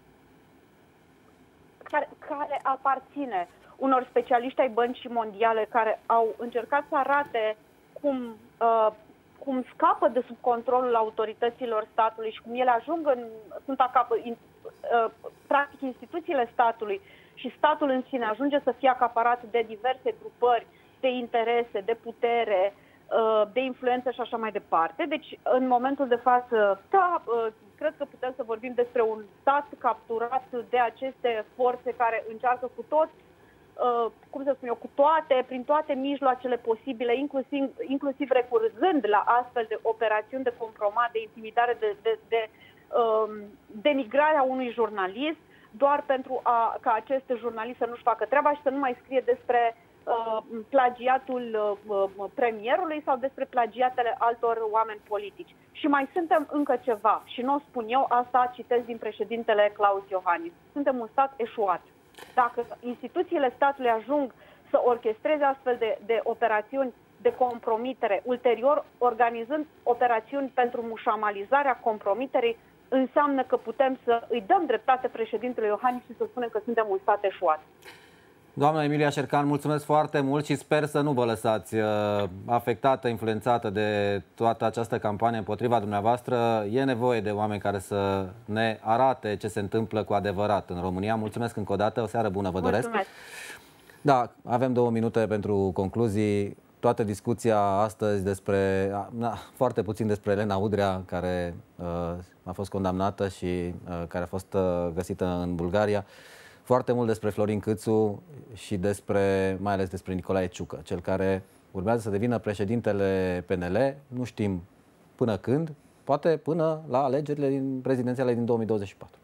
care, care aparține unor specialiști ai Băncii Mondiale care au încercat să arate cum, uh, cum scapă de sub controlul autorităților statului și cum ele ajung în, sunt acapă, in, uh, practic instituțiile statului și statul în sine ajunge să fie acaparat de diverse grupări, de interese, de putere, uh, de influență și așa mai departe. Deci, în momentul de față, da, uh, cred că putem să vorbim despre un stat capturat de aceste forțe care încearcă cu toți, Uh, cum să spun eu, cu toate, prin toate mijloacele posibile, inclusiv, inclusiv recurgând la astfel de operațiuni de compromat, de intimidare, de, de, de um, denigrarea unui jurnalist, doar pentru a, ca acest jurnalist să nu-și facă treaba și să nu mai scrie despre uh, plagiatul uh, premierului sau despre plagiatele altor oameni politici. Și mai suntem încă ceva, și nu o spun eu, asta citez din președintele Klaus Iohannis. Suntem un stat eșuat. Dacă instituțiile statului ajung să orchestreze astfel de, de operațiuni de compromitere, ulterior organizând operațiuni pentru mușamalizarea compromiterii, înseamnă că putem să îi dăm dreptate președintelui Iohannis și să spunem că suntem un stat eșuat. Doamna Emilia Șercan, mulțumesc foarte mult și sper să nu vă lăsați afectată, influențată de toată această campanie împotriva dumneavoastră. E nevoie de oameni care să ne arate ce se întâmplă cu adevărat în România. Mulțumesc încă o dată, o seară bună vă doresc. Mulțumesc. Da, avem două minute pentru concluzii. Toată discuția astăzi despre, na, foarte puțin despre Elena Udrea, care uh, a fost condamnată și uh, care a fost uh, găsită în Bulgaria. Foarte mult despre Florin Câțu și despre, mai ales despre Nicolae Ciucă, cel care urmează să devină președintele P N L, nu știm până când, poate până la alegerile din prezidențiale din două mii douăzeci și patru.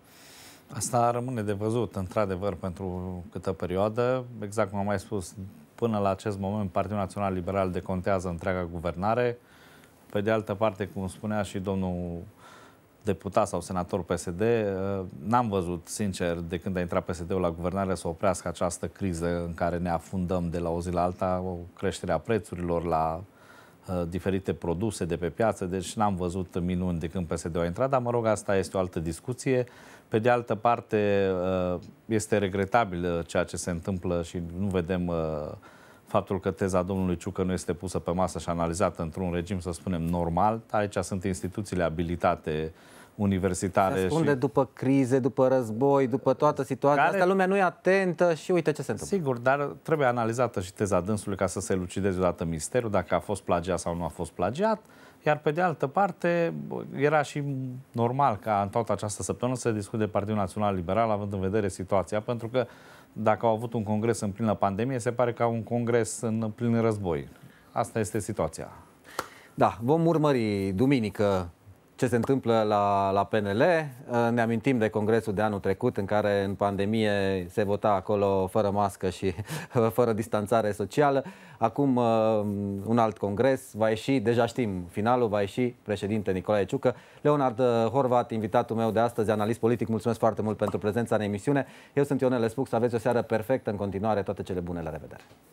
Asta rămâne de văzut, într-adevăr, pentru câtă perioadă. Exact cum am mai spus, până la acest moment Partidul Național Liberal decontează întreaga guvernare. Pe de altă parte, cum spunea și domnul deputat sau senator P S D, n-am văzut, sincer, de când a intrat P S D-ul la guvernare să oprească această criză în care ne afundăm de la o zi la alta, o creștere a prețurilor la uh, diferite produse de pe piață, deci n-am văzut minuni de când P S D-ul a intrat, dar mă rog, asta este o altă discuție. Pe de altă parte, uh, este regretabil ceea ce se întâmplă și nu vedem uh, faptul că teza domnului Ciucă nu este pusă pe masă și analizată într-un regim, să spunem, normal. Aici sunt instituțiile abilitate universitare. Se ascunde și... după crize, după război, după toată situația care... asta, lumea nu e atentă și uite ce se întâmplă. Sigur, dar trebuie analizată și teza dânsului ca să se elucideze odată misterul, dacă a fost plagiat sau nu a fost plagiat. Iar pe de altă parte, era și normal ca în toată această săptămână să se discute Partidul Național Liberal, având în vedere situația, pentru că dacă au avut un congres în plină pandemie, se pare că au un congres în plin război. Asta este situația. Da, vom urmări duminică ce se întâmplă la, la P N L. Ne amintim de congresul de anul trecut în care în pandemie se vota acolo fără mască și fără distanțare socială. Acum un alt congres va ieși, deja știm finalul, va ieși președinte Nicolae Ciucă. Leonard Horvat, invitatul meu de astăzi, analist politic, mulțumesc foarte mult pentru prezența în emisiune. Eu sunt Ionel Espuc, să aveți o seară perfectă în continuare, toate cele bune, la revedere!